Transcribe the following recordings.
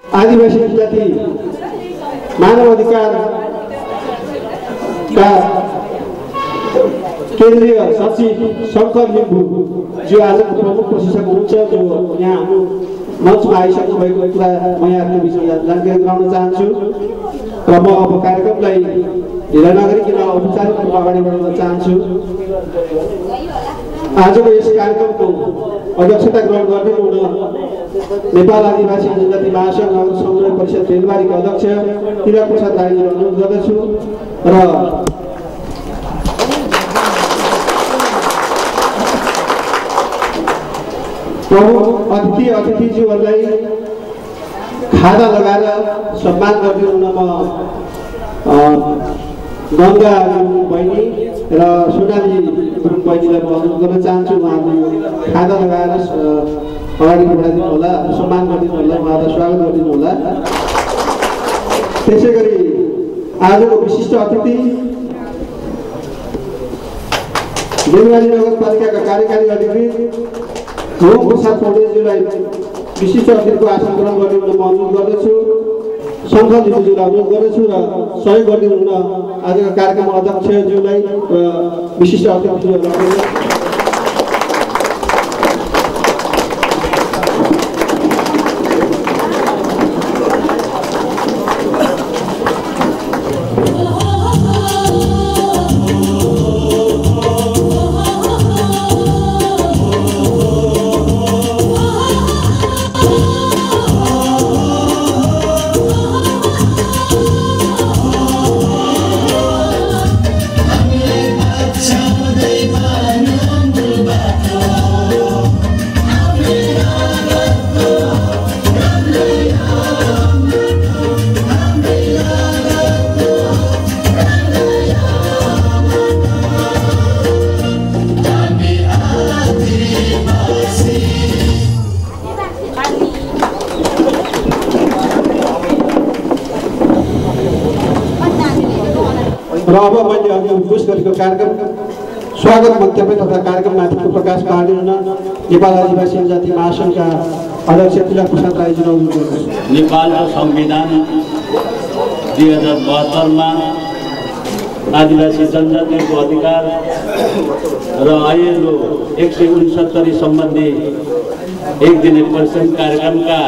आदिवासी जाति मानव अधिकार का केन्द्रीय सचिव शङ्कर लिम्बू जो आज प्रमुख प्रशिक्षक हुनुहुन्छ, जो यहाँ हाम्रो मञ्चमा आइसक्नु भएको कुरा म यहाँको विषयमा जानकारी गराउन चाहन्छु र म अब कार्यक्रमलाई ढिला नगरिकन औपचारिक रूपमा अगाडि बढाउन चाहन्छु। आजको यस कार्यक्रमको अध्यक्षता ग्रहण गर्ने हुन नेपाल आदिवासी जनजाति महासङ्घ नगर समन्वय परिषद बेलबारीका अध्यक्ष तिलक प्रसाद राईजी अनुरोध गर्दछु र प्रमुख अतिथिज्यूहरूलाई खादा लगाएर सम्मान गरिदिनु म गङ्गा गुरुङ बहिनी र सोनाली गुरुङ बहिनीलाई म अनुरोध गर्न चाहन्छु। उहाँले खादा लगाएर अगाडि बढाइदिनु होला, सम्मान गरिदिनु होला, उहाँलाई स्वागत गरिदिनु होला। त्यसै गरी आजको विशिष्ट अतिथि बेलबारी नगरपालिकाका कार्यकारी अधिकृत होम प्रसाद पौडेलज्यूलाई विशिष्ट अतिथिको आसन ग्रहण गर्ने हुन म अनुरोध गर्दछु। शङ्कर लिम्बूज्यूलाई अनुरोध गर्दछु र सहयोग गरिदिनु हुन आजको कार्यक्रम अध्यक्षज्यूलाई र विशिष्ट अतिथिज्यूहरूलाई र अब मैले अघि उद्घोष गरेको कार्यक्रम स्वागत मन्तव्य तथा कार्यक्रममाथिको प्रकाश पार्ने हुन नेपाल आदिवासी जनजाति महासङ्घका अध्यक्ष तिलक प्रसाद राईजी अनुरोध गर्दछु। नेपालको संविधान 2072 आदिवासी जनजातिको अधिकार र अहिलेको 169 सम्बन्धी एक दिने परिषद कार्यक्रमका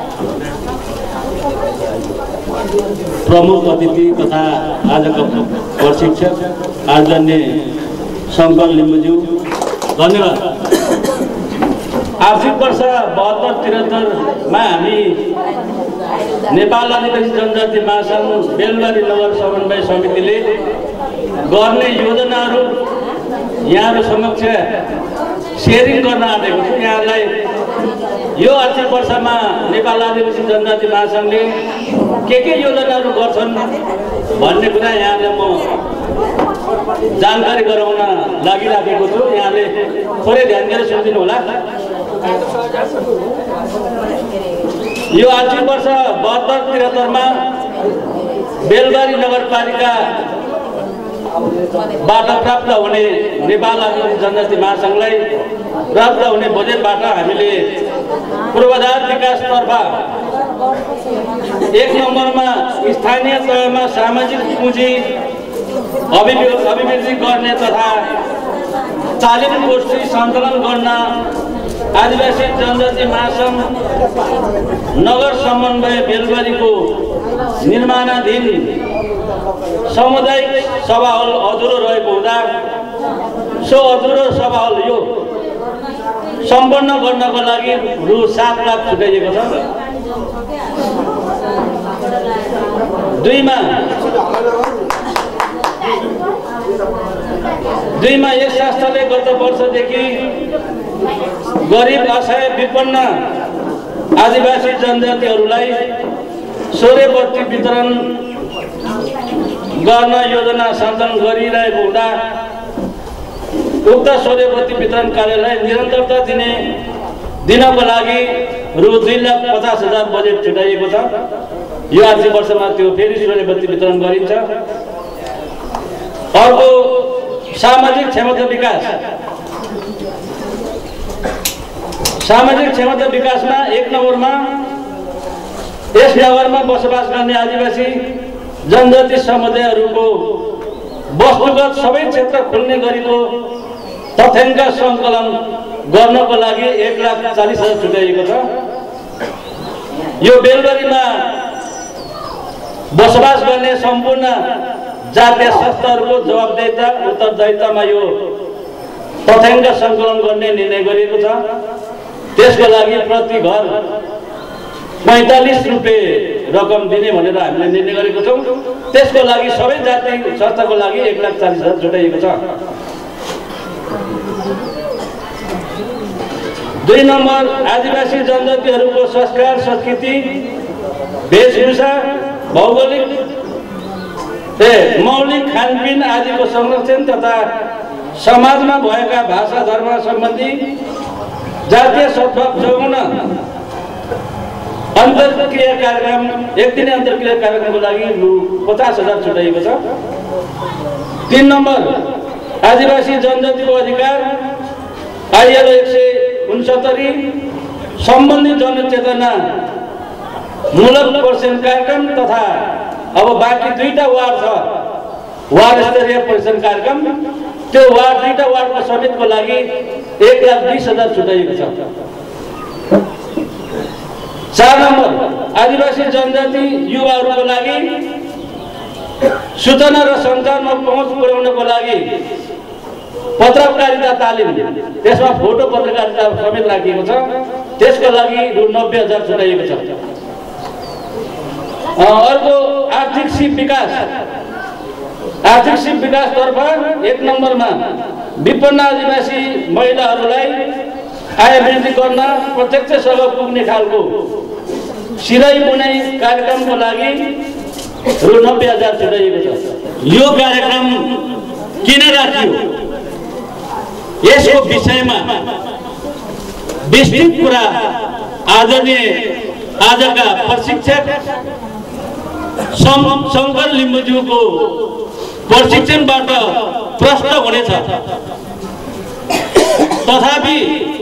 प्रमुख अतिथि तथा आजका प्रशिक्षक आदरणीय शङ्कर लिम्बूज्यू, धन्यवाद। आर्थिक वर्ष 72-73 मा हामी नेपाल आदिवासी जनजाति महासङ्घ बेलबारी नगर समन्वय समितिले गर्ने योजनाहरू यहाँहरू समक्ष सेयरिङ गर्न आँटेको छु। यहाँलाई यो आर्थिक वर्षमा नेपाल आदिवासी जनजाति महासङ्घले के योजनाहरू गर्छन् भन्ने कुरा यहाँलाई म जानकारी गराउन लागिराखेको छु। यहाँले थोरै ध्यान दिएर सुनिदिनु होला। यो आर्थिक वर्ष 72-73 मा बेलबारी नगरपालिका बाट प्राप्त हुने नेपाल आदिवासी जनजाति महासङ्घलाई प्राप्त हुने बजेटबाट हामीले पूर्वाधार विकासतर्फ 1 नम्बरमा स्थानीय तहमा सामाजिक पुँजी अभिवृद्धि गर्ने तथा तालिम गोष्ठी सञ्चालन गर्न आदिवासी जनजाति महासङ्घ नगर समन्वय बेलबारीको निर्माणाधीन सामुदायिक सभा हल अधुरो रहेको हुँदा सो अधुरो सभा हल यो सम्पन्न गर्नको लागि रु 7 लाख छुट्याइएको छ। 2 मा यस संस्थाले गत वर्षदेखि गरिब असहाय विपन्न आदिवासी जनजातिहरूलाई सौर्यबत्ती वितरण गर्न योजना सञ्चालन गरिरहेको हुँदा उक्त सौर्यबत्ती वितरण कार्यलाई निरन्तरता दिनको लागि रु 2,50,000 बजेट छुट्याइएको छ। यो आर्थिक वर्षमा त्यो फेरि सौर्यबत्ती वितरण गरिन्छ। अर्को सामाजिक क्षमता विकास। सामाजिक क्षमता विकासमा 1 नम्बरमा यस नगरमा बसोबास गर्ने आदिवासी जनजाति समुदायहरूको वस्तुगत सबै क्षेत्र खुल्ने गरेको तथ्याङ्क सङ्कलन गर्नको लागि 1,40,000 छुट्याइएको छ। यो बेलबारीमा बसोबास गर्ने सम्पूर्ण जातीय संस्थाहरूको जवाबदेता उत्तरदायित्वमा यो तथ्याङ्क सङ्कलन गर्ने निर्णय गरिएको छ। त्यसको लागि प्रति घर 45 रुपियाँ रकम दिने भनेर हामीले निर्णय गरेको छौँ। त्यसको लागि सबै जाति संस्थाको लागि 1,40,000 छुट्याइएको छ। 2 नम्बर आदिवासी जनजातिहरूको संस्कार संस्कृति वेशभूषा भौगोलिक मौलिक खानपिन आदिको संरक्षण तथा समाजमा भएका भाषा धर्म सम्बन्धी जातीय सद्भाव जोगाउन अन्तर्क्रिया कार्यक्रम 1 दिने अन्तर्क्रिया कार्यक्रमको लागि 50,000 छुट्याइएको छ। 3 नम्बर आदिवासी जनजातिको अधिकार ILO 169 सम्बन्धी जनचेतना मूलक पर्सन कार्यक्रम तथा अब बाँकी 2टा वार्ड छ वार्ड स्तरीय पर्सन कार्यक्रम, त्यो वार्ड 2टा वार्डको समितिको लागि 1,20,000 छुट्याइएको छ। 4 नम्बर आदिवासी जनजाति युवाहरूको लागि सूचना र सञ्चारमा पहुँच पुर्याउनको लागि पत्रकारिता तालिम, त्यसमा फोटो पत्रकारिता समेत राखिएको छ। त्यसको लागि 90,000 छुट्याइएको छ। अर्को आर्थिक सिप विकासतर्फ 1 नम्बरमा विपन्न आदिवासी महिलाहरूलाई आय वृद्धि गर्न प्रत्यक्ष सहयोग पुग्ने खालको सिलाइ बुनाइ कार्यक्रमको लागि 90,000 छुट्याइएको छ। यो कार्यक्रम किन राखियो यसको विषयमा विस्तृत कुरा आदरणीय आजका प्रशिक्षक शङ्कर लिम्बुज्यूको प्रशिक्षणबाट प्रश्न हुनेछ। तथापि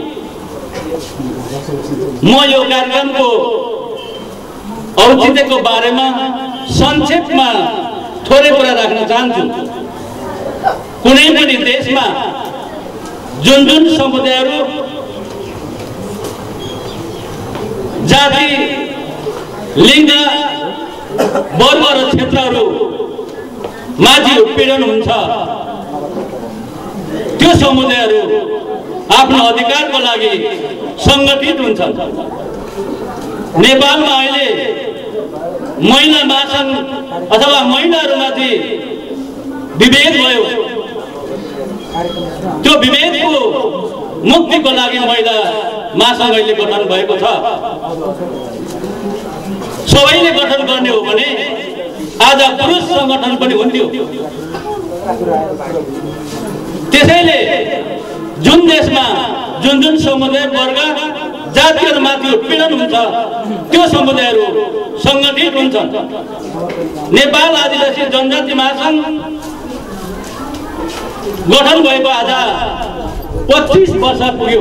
म यो कार्यक्रमको औचित्यको बारेमा संक्षेपमा थोरै कुरा राख्न चाहन्छु। कुनै पनि देशमा जुन समुदायहरू जाति लिङ्ग वर्ग र क्षेत्रहरू माथि उत्पीडन हुन्छ, त्यो समुदायहरू आफ्नो अधिकारको लागि सङ्गठित हुन्छन्। नेपालमा अहिले महिला महासङ्घ अथवा महिलाहरूमाथि विभेद भयो। त्यो विभेदको मुक्तिको लागि महिला महासङ्घ अहिले गठन भएको छ। सबैले गठन गर्ने हो भने आज पुरुष सङ्गठन पनि हुन्थ्यो। त्यसैले जुन देशमा जुन समुदाय वर्ग जातिहरूमाथि उत्पीडन हुन्छ त्यो समुदायहरू सङ्गठित हुन्छन्। नेपाल आदिवासी जनजाति महासङ्घ गठन भएको आज 25 वर्ष पुग्यो।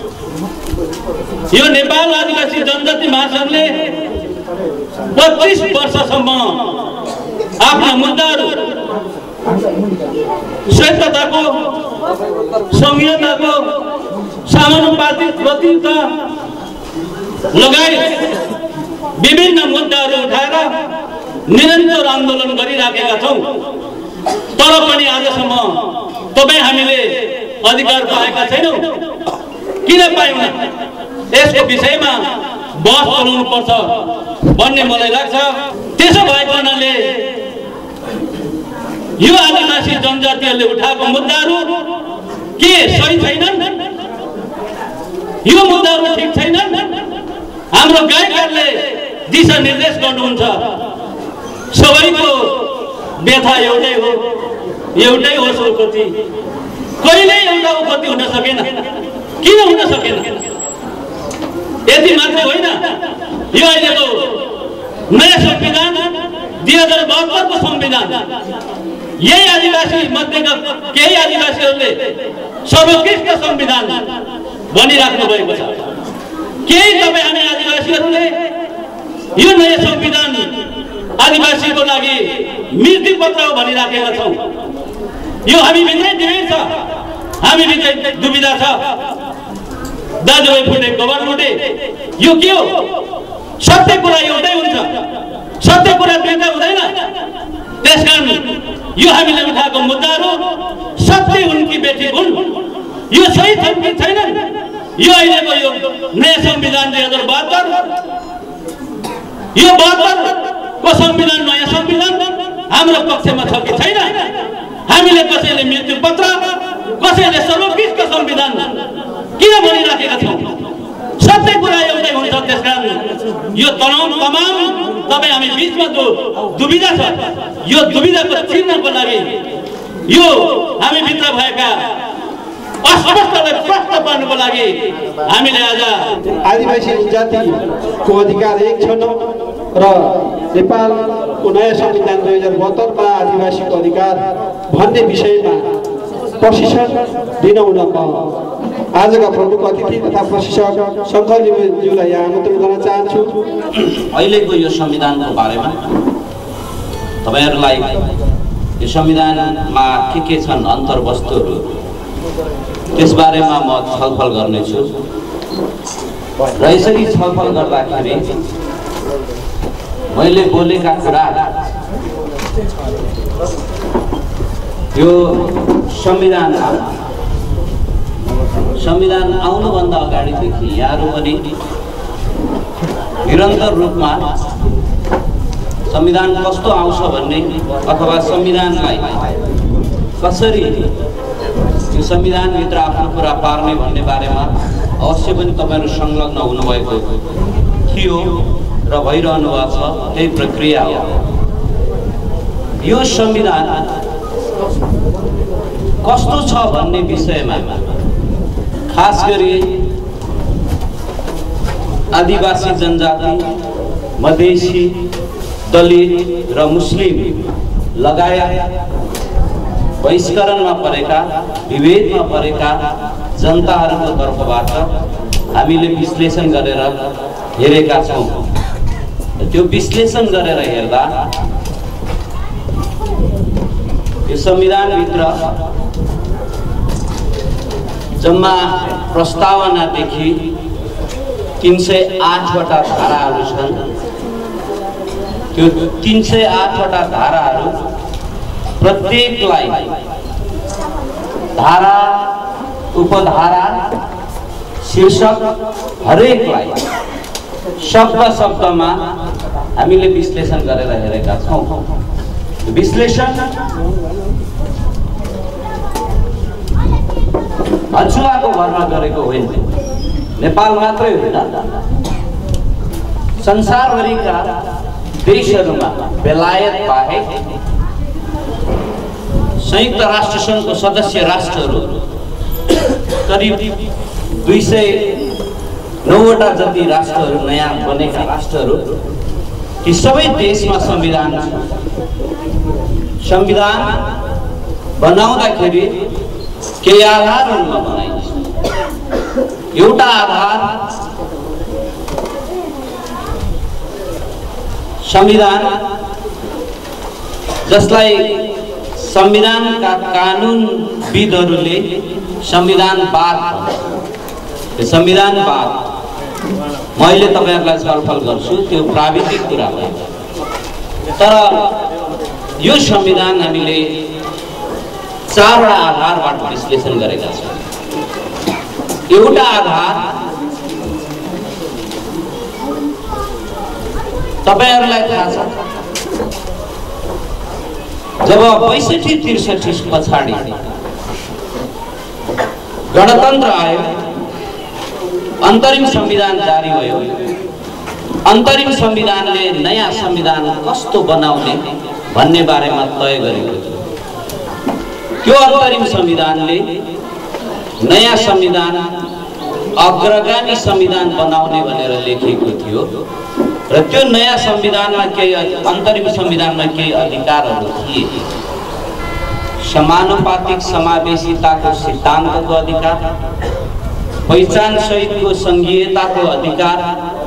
यो नेपाल आदिवासी जनजाति महासङ्घले 25 वर्षसम्म आफ्ना मुद्दाहरू श्रेष्ठताको संहिताको समानुपातिक प्रतिनिधित्व लगायत विभिन्न मुद्दाहरू उठाएर निरन्तर आन्दोलन गरिराखेका छौँ। तर पनि आजसम्म तपाईँ हामीले अधिकार पाएका छैनौँ। किन पायौँ? यसको विषयमा बहस चलाउनु पर्छ भन्ने मलाई लाग्छ। त्यसो भएको हुनाले यो आदिवासी जनजातिहरूले उठाएको मुद्दाहरू के सही छैनन्? यो मुद्दाहरू ठिक छैनन्? हाम्रो गायकहरूले दिशा निर्देश गर्नुहुन्छ। सबैको व्यथा एउटै हो, एउटै हो उत्पत्ति। कहिल्यै एउटा उत्पत्ति हुन सकेन। किन हुन सकेन? यति मात्र होइन, यो अहिलेको नयाँ संविधान 2072 को संविधान यही आदिवासी मध्येका केही आदिवासीहरूले सर्वोत्कृष्ट संविधान भनिराख्नु भएको छ। केही तपाईँ हामी आदिवासीहरूले यो नयाँ संविधान आदिवासीको लागि मृत्यु पत्र हो भनिराखेका छौँ। यो हामीभित्रै डिबेट छ, हामीभित्रै दुविधा छ। दाजुभाइ फुटे गोबर फुटे, यो के हो? सत्य कुरा एउटै हुन्छ, सत्य कुरा दुईटा हुँदैन। त्यसकारण यो हामीले उठाएको मुद्दाहरू सत्य उनकी बेटी हुन्, यो सही छन् कि छैनन्? यो अहिलेको यो नयाँ संविधान 2072, यो 72 को संविधान, नयाँ संविधान हाम्रो पक्षमा छ कि छैन? हामीले कसैले मृत्यु पत्र, कसैले सर्वोत्कृष्ट संविधान किन भनिराखेका छौँ? सत्य कुरा एउटै हुन्छ। त्यसकारण यो तमाम तपाईँ हामी बिचमा जो दुविधा छ, यो दुविधाको चिन्हको लागि, यो हामीभित्र भएका अस्पष्टलाई प्रश्न पार्नुको लागि हामीले आज आदिवासी जातिको अधिकार 1/6 र नेपालको नयाँ संविधान 2072 मा आदिवासीको अधिकार भन्ने विषयमा प्रशिक्षण दिन हुन आजका प्रमुख अतिथि तथा प्रशिक्षक शङ्करज्यूलाई यहाँ आमन्त्रण गर्न चाहन्छु। अहिलेको यो संविधानको बारेमा तपाईहरुलाई यो संविधानमा के छन् अन्तर्वस्तुहरू त्यसबारेमा म छलफल गर्नेछु। र यसरी छलफल गर्दाखेरि मैले बोलेका कुरा यो संविधान आउनुभन्दा अगाडिदेखि यहाँहरू पनि निरन्तर रूपमा संविधान कस्तो आउँछ भन्ने अथवा संविधानलाई कसरी यो संविधानभित्र आफ्नो कुरा पार्ने भन्ने बारेमा अवश्य पनि तपाईहरु संलग्न हुनुभएको थियो र भइरहनु भएको छ। त्यही प्रक्रिया हो। यो संविधान कस्तो छ भन्ने विषयमा खास गरी आदिवासी जनजाति, मधेसी, दलित र मुस्लिम लगायत बहिष्करणमा परेका, विभेदमा परेका जनताहरूको तर्फबाट हामीले विश्लेषण गरेर हेरेका छौँ। त्यो विश्लेषण गरेर हेर्दा यो संविधानभित्र जम्मा प्रस्तावनादेखि 308 वटा धाराहरू छन्। त्यो 308 वटा धाराहरू प्रत्येकलाई धारा, उपधारा, शीर्षक हरेकलाई शब्दमा हामीले विश्लेषण गरेर हेरेका छौँ। विश्लेषण अछुवाको भरमा गरेको होइन, नेपाल मात्रै होइन, संसारभरिका देशहरूमा बेलायत बाहेक संयुक्त राष्ट्र संघको सदस्य राष्ट्रहरू करिब 209 वटा जति राष्ट्रहरू, नयाँ बनेका राष्ट्रहरू, ती सबै देशमा संविधान बनाउँदाखेरि केही आधारहरूमा बनाइन्छ। एउटा आधार संविधान, जसलाई संविधानका कानुनविदहरूले संविधानवाद भन्छ। संविधानवाद मैले तपाईहरुलाई छलफल गर्छु, त्यो प्राविधिक कुरा हो। तर यो संविधान हामीले 4 वटा आधारबाट विश्लेषण गरेका छौँ। एउटा आधार तपाईहरुलाई थाहा छ, जब 62-63 पछाडि गणतन्त्र आयो, अन्तरिम संविधान जारी भयो। अन्तरिम संविधानले नयाँ संविधान कस्तो बनाउने भन्ने बारेमा तय गरेको थियो। त्यो अन्तरिम संविधानले नयाँ संविधान, अग्रगामी संविधान बनाउने भनेर लेखेको थियो। र त्यो नयाँ संविधानमा केही, अन्तरिम संविधानमा केही अधिकारहरू थिए। समानुपातिक समावेशिताको सिद्धान्तको अधिकार, पहिचान सहितको संघीयताको अधिकार,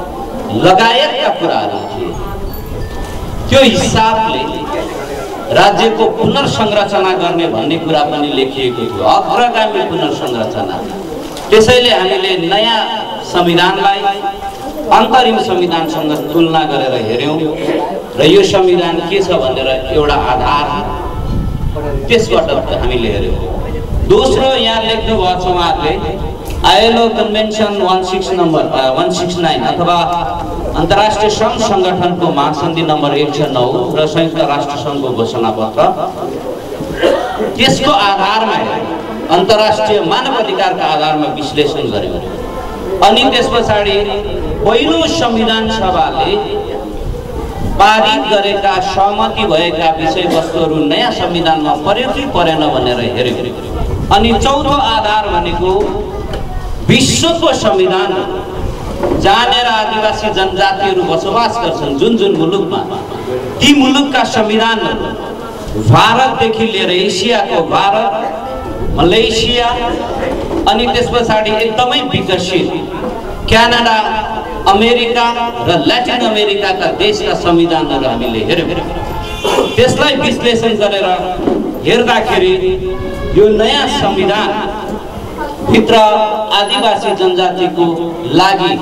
लगायतका कुराहरू थिए। त्यो हिसाबले राज्यको पुनर्संरचना गर्ने भन्ने कुरा पनि लेखिएको थियो, अग्रगामी पुनर्संरचना। त्यसैले हामीले नयाँ संविधानलाई अन्तरिम संविधानसँग तुलना गरेर हेर्यौं र यो संविधान के छ भनेर एउटा आधार त्यसबाट हामीले हेर्यौं। दोस्रो यहाँ लेख्नु भएको छ उहाँहरूले आईएलओ कन्भेन्सन 169 अथवा अन्तर्राष्ट्रिय श्रम संगठनको महासन्धि नम्बर 109 र संयुक्त राष्ट्र संघको घोषणापत्र, त्यसको आधारमा अन्तर्राष्ट्रिय मानव अधिकारका आधारमा विश्लेषण गर्यो। अनि त्यसपछि पहिलो संविधान सभाले पारित गरेका सहमति भएका विषयवस्तुहरू नयाँ संविधानमा पर्यो कि परेन भनेर हेर्यो। अनि चौथो आधार भनेको विश्वको संविधान, जहाँनिर आदिवासी जनजातिहरू बसोबास गर्छन् जुन जुन मुलुकमा, ती मुलुकका संविधानहरू भारतदेखि लिएर एसियाको भारत, मलेसिया अनि त्यसपछि एकदमै विकसित क्यानाडा, अमेरिका र ल्याटिन अमेरिकाका देशका संविधानहरू हामीले हेर्यौँ। त्यसलाई विश्लेषण गरेर हेर्दाखेरि यो नयाँ संविधान भित्र आदिवासी जनजातिको लागि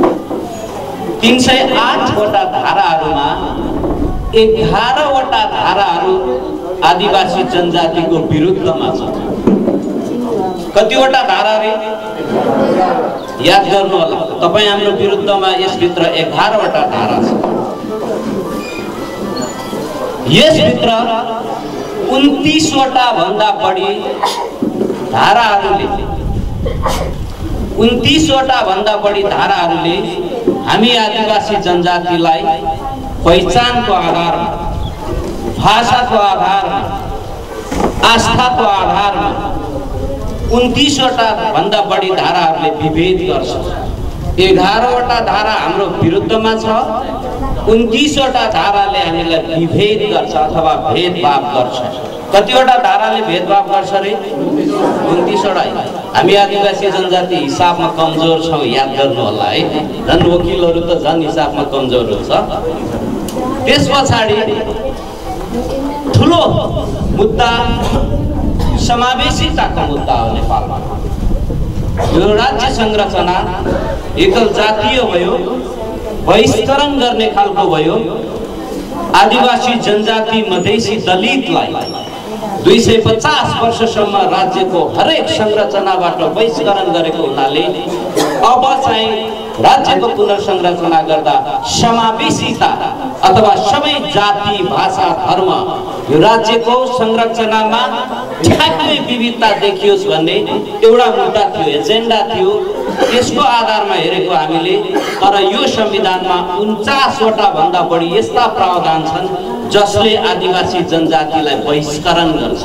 308 वटा धाराहरूमा 11 वटा धाराहरू आदिवासी जनजातिको विरुद्धमा छ। कतिवटा धारा रे याद गर्नु होला तपाई। हाम्रो विरुद्धमा यसभित्र 11 वटा धारा छ। यसभित्र 29 वटा भन्दा बढी धाराहरूले 29 वटा भन्दा बढी धाराहरूले हामी आदिवासी जनजातिलाई पहिचानको आधारमा, भाषाको आधारमा, आस्थाको आधारमा 29 वटा भन्दा बढी धाराहरूले विभेद गर्छ। 11 वटा धारा हाम्रो विरुद्धमा छ, 29 वटा धाराले हामीलाई विभेद गर्छ अथवा भेदभाव गर्छ। कतिवटा धाराले भेदभाव गर्छ रे? 29 वटा। हामी आदिवासी जनजाति हिसाबमा कमजोर छौँ, याद गर्नु होला है। झन् वकिलहरू त झन् हिसाबमा कमजोर हुन्छ। त्यस पछाडि ठुलो मुद्दा समावेशिताको मुद्दा हो नेपालमा। यो राज्य संरचना एकल जातीय भयो, बहिष्करण गर्ने खालको भयो। आदिवासी जनजाति, मधेसी, दलितलाई 250 वर्षसम्म राज्यको हरेक संरचनाबाट बहिष्करण गरेको हुनाले अब चाहिँ राज्यको पुनर्संरचना गर्दा समावेशिता अथवा सबै जाति, भाषा, धर्म यो राज्यको संरचनामा ठ्याक्कै विविधता देखियोस् भन्ने एउटा मुद्दा थियो, एजेन्डा थियो। त्यसको आधारमा हेरेको हामीले। तर यो संविधानमा 49 वटा भन्दा बढी यस्ता प्रावधान छन् जसले आदिवासी जनजातिलाई बहिष्करण गर्छ।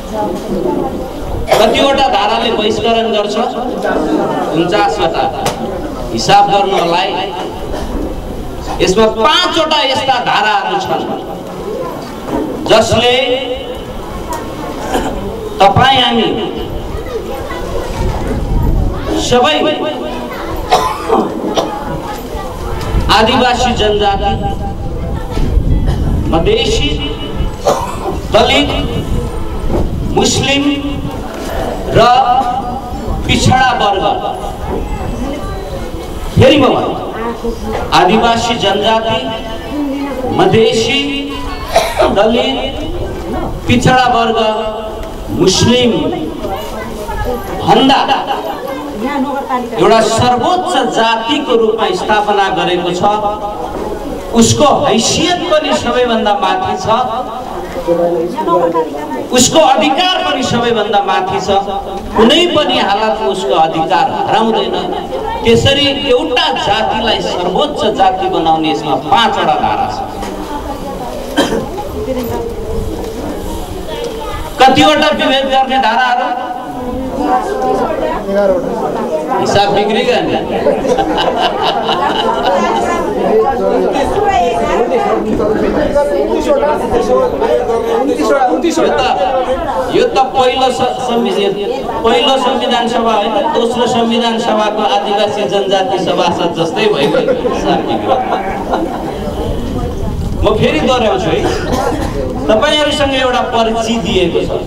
कतिवटा धाराले बहिष्करण गर्छ? 49 वटा। हिसाब गर्नु होला है। यसमा 5 वटा यस्ता धाराहरू छन् जसले तपाईँ हामी सबै आदिवासी जनजाति, मधेसी, दलित, मुस्लिम र पिछडा वर्ग, फेरि म आदिवासी जनजाति, मधेसी, दलित, पिछडा वर्ग, मुस्लिम भन्दा एउटा सर्वोच्च जातिको रूपमा स्थापना गरेको छ। उसको हैसियत पनि सबैभन्दा माथि छ, उसको अधिकार पनि सबैभन्दा माथि छ। कुनै पनि हालतमा उसको अधिकार हराउँदैन। त्यसरी एउटा जातिलाई सर्वोच्च जाति बनाउने यसमा 5 वटा धारा छ। कतिवटा विभेद गर्ने धाराहरू? हिसाब बिग्रिगयो नि। यो त पहिलो संविधान सभा होइन, दोस्रो संविधान सभाको आदिवासी जनजाति सभासद जस्तै भयो। म फेरि दोहोऱ्याउँछु है, तपाईहरुसँग एउटा पर्ची दिएको छ।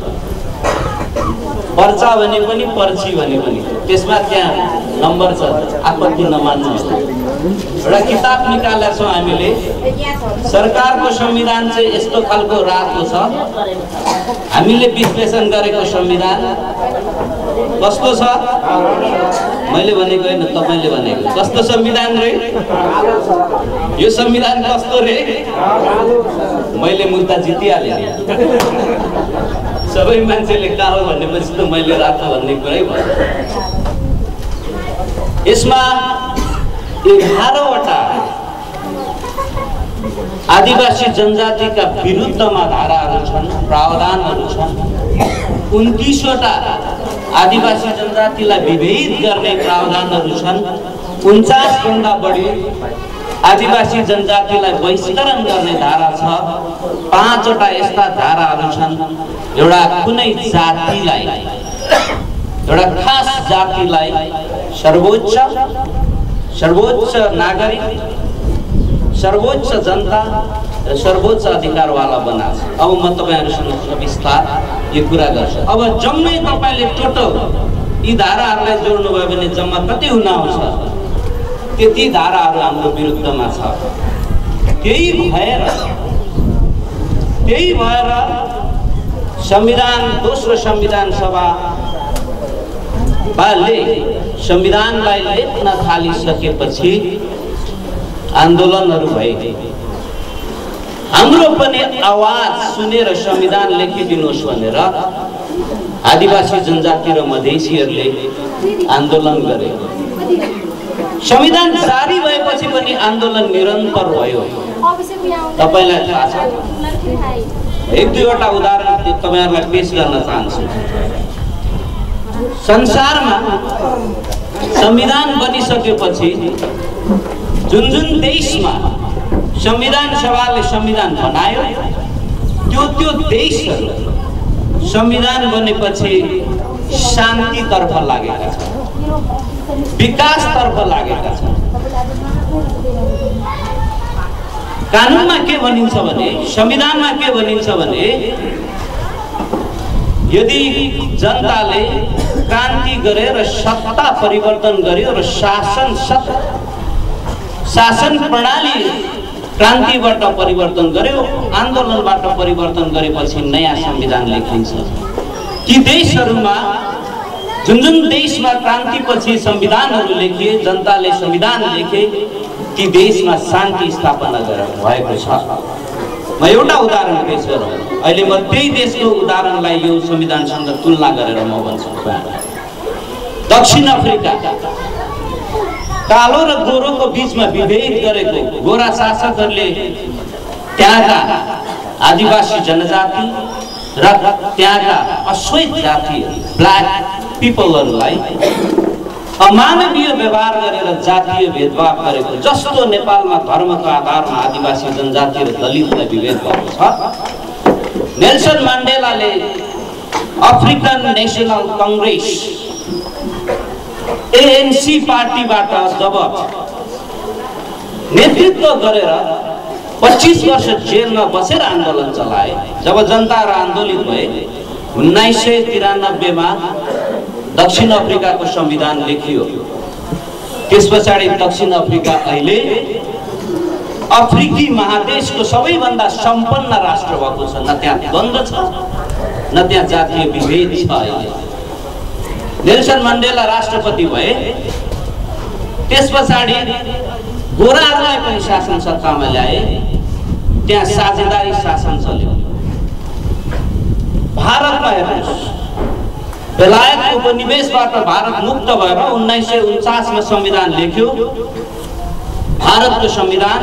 पर्चा भने पनि पर्ची भने पनि त्यसमा त्यहाँ नम्बर छ, आपत्ति नमान्नु। एउटा किताब निकालेका छौँ हामीले, सरकारको संविधान चाहिँ यस्तो खालको रातो छ, हामीले विश्लेषण गरेको संविधान कस्तो छ? मैले भनेको होइन, तपाईले भनेको। कस्तो संविधान रे? यो संविधान कस्तो रे? मैले मुद्दा जितिहालेँ। सबै मान्छेले कालो भनेपछि त मैले रातो भन्ने कुरै भयो। यसमा 11वटा आदिवासी जनजातिका विरुद्धमा धाराहरू छन्, प्रावधानहरू छन्। 29वटा आदिवासी जनजातिलाई विभेद गर्ने प्रावधानहरू छन्। 49 भन्दा बढी आदिवासी जनजातिलाई बहिष्करण गर्ने धारा छ। 5वटा यस्ता धाराहरू छन्, एउटा कुनै जातिलाई, एउटा खास जातिलाई सर्वोच्च नागरिक, सर्वोच्च जनता र सर्वोच्च अधिकारवाला बनाछ। अब म तपाईहरुसँग विस्तार यो कुरा गर्छु। अब जम्मै तपाईले टोटल यी धाराहरूलाई जोड्नु भयो भने जम्मा कति हुन आउँछ? त्यति धाराहरू हाम्रो विरुद्धमा छ। त्यही भएर संविधान, दोस्रो संविधान सभाले संविधानलाई लेख्न थालिसकेपछि आन्दोलनहरू भए। हाम्रो पनि आवाज सुनेर संविधान लेखिदिनुहोस् भनेर आदिवासी जनजाति र मधेसीहरूले आन्दोलन गरे। संविधान जारी भएपछि पनि आन्दोलन निरन्तर भयो। तपाईलाई थाहा छ? एक दुईवटा उदाहरण तपाईहरुलाई पेश गर्न चाहन्छु। संसारमा संविधान बनिसकेपछि जुन देशमा संविधान सभाले संविधान बनायो त्यो देशहरू संविधान बनेपछि शान्तितर्फ लागेका छन्, विकासतर्फ लागेका छन्। कानुनमा के भनिन्छ भने, संविधानमा के भनिन्छ भने, यदि जनताले क्रान्ति गरेर सत्ता परिवर्तन गर्यो र शासन प्रणाली क्रान्तिबाट परिवर्तन गर्यो, आन्दोलनबाट परिवर्तन गरेपछि नयाँ संविधान लेखिन्छ। ती देशहरूमा जुन देशमा क्रान्तिपछि संविधानहरू लेखिए, जनताले संविधान लेखे, ती देशमा शान्ति स्थापना भएको छ। म एउटा उदाहरण पेश गरौँ। अहिले म त्यही देशको उदाहरणलाई यो संविधानसँग तुलना गरेर म भन्छु। दक्षिण अफ्रिका कालो र गोरोको बीचमा विभेद गरेको गोरा शासकहरूले त्यहाँका आदिवासी जनजाति र त्यहाँका अश्वेत जाति ब्ल्याक पिपलहरूलाई अमानवीय व्यवहार गरेर जातीय भेदभाव गरेको, जस्तो नेपालमा धर्मको आधारमा आदिवासी जनजाति र दलितलाई विभेद भएको छ। नेल्सन मण्डेलाले अफ्रिकन नेशनल कङ्ग्रेस ANC पार्टीबाट जब नेतृत्व गरेर 25 वर्ष जेलमा बसेर आन्दोलन चलाए, जब जनताहरू आन्दोलित भए, 1993 मा दक्षिण अफ्रिकाको संविधान लेखियो। त्यस पछाडि दक्षिण अफ्रिका अहिले अफ्रिकी महादेशको सबैभन्दा सम्पन्न राष्ट्र भएको छ। न त्यहाँ द्वन्द्व छ, न त्यहाँ जातीय विभेद छ। अहिले नेल्सन मण्डेला राष्ट्रपति भए, त्यस पछाडि गोराहरूलाई पनि शासन सत्तामा ल्याए, त्यहाँ साझेदारी शासन चल्यो। भारतमा हेर्नुहोस्, बेलायतको उपनिवेशबाट भारत मुक्त भएर 1949 मा संविधान लेख्यो। भारतको संविधान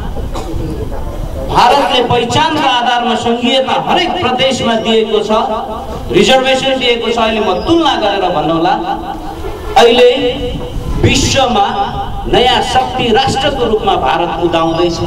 भारतले पहिचानका आधारमा संघीयता हरेक प्रदेशमा दिएको छ, रिजर्भेसन दिएको छ। अहिले म तुलना गरेर भन्नुहोला, अहिले विश्वमा नयाँ शक्ति राष्ट्रको रूपमा भारत उदाउँदैछ।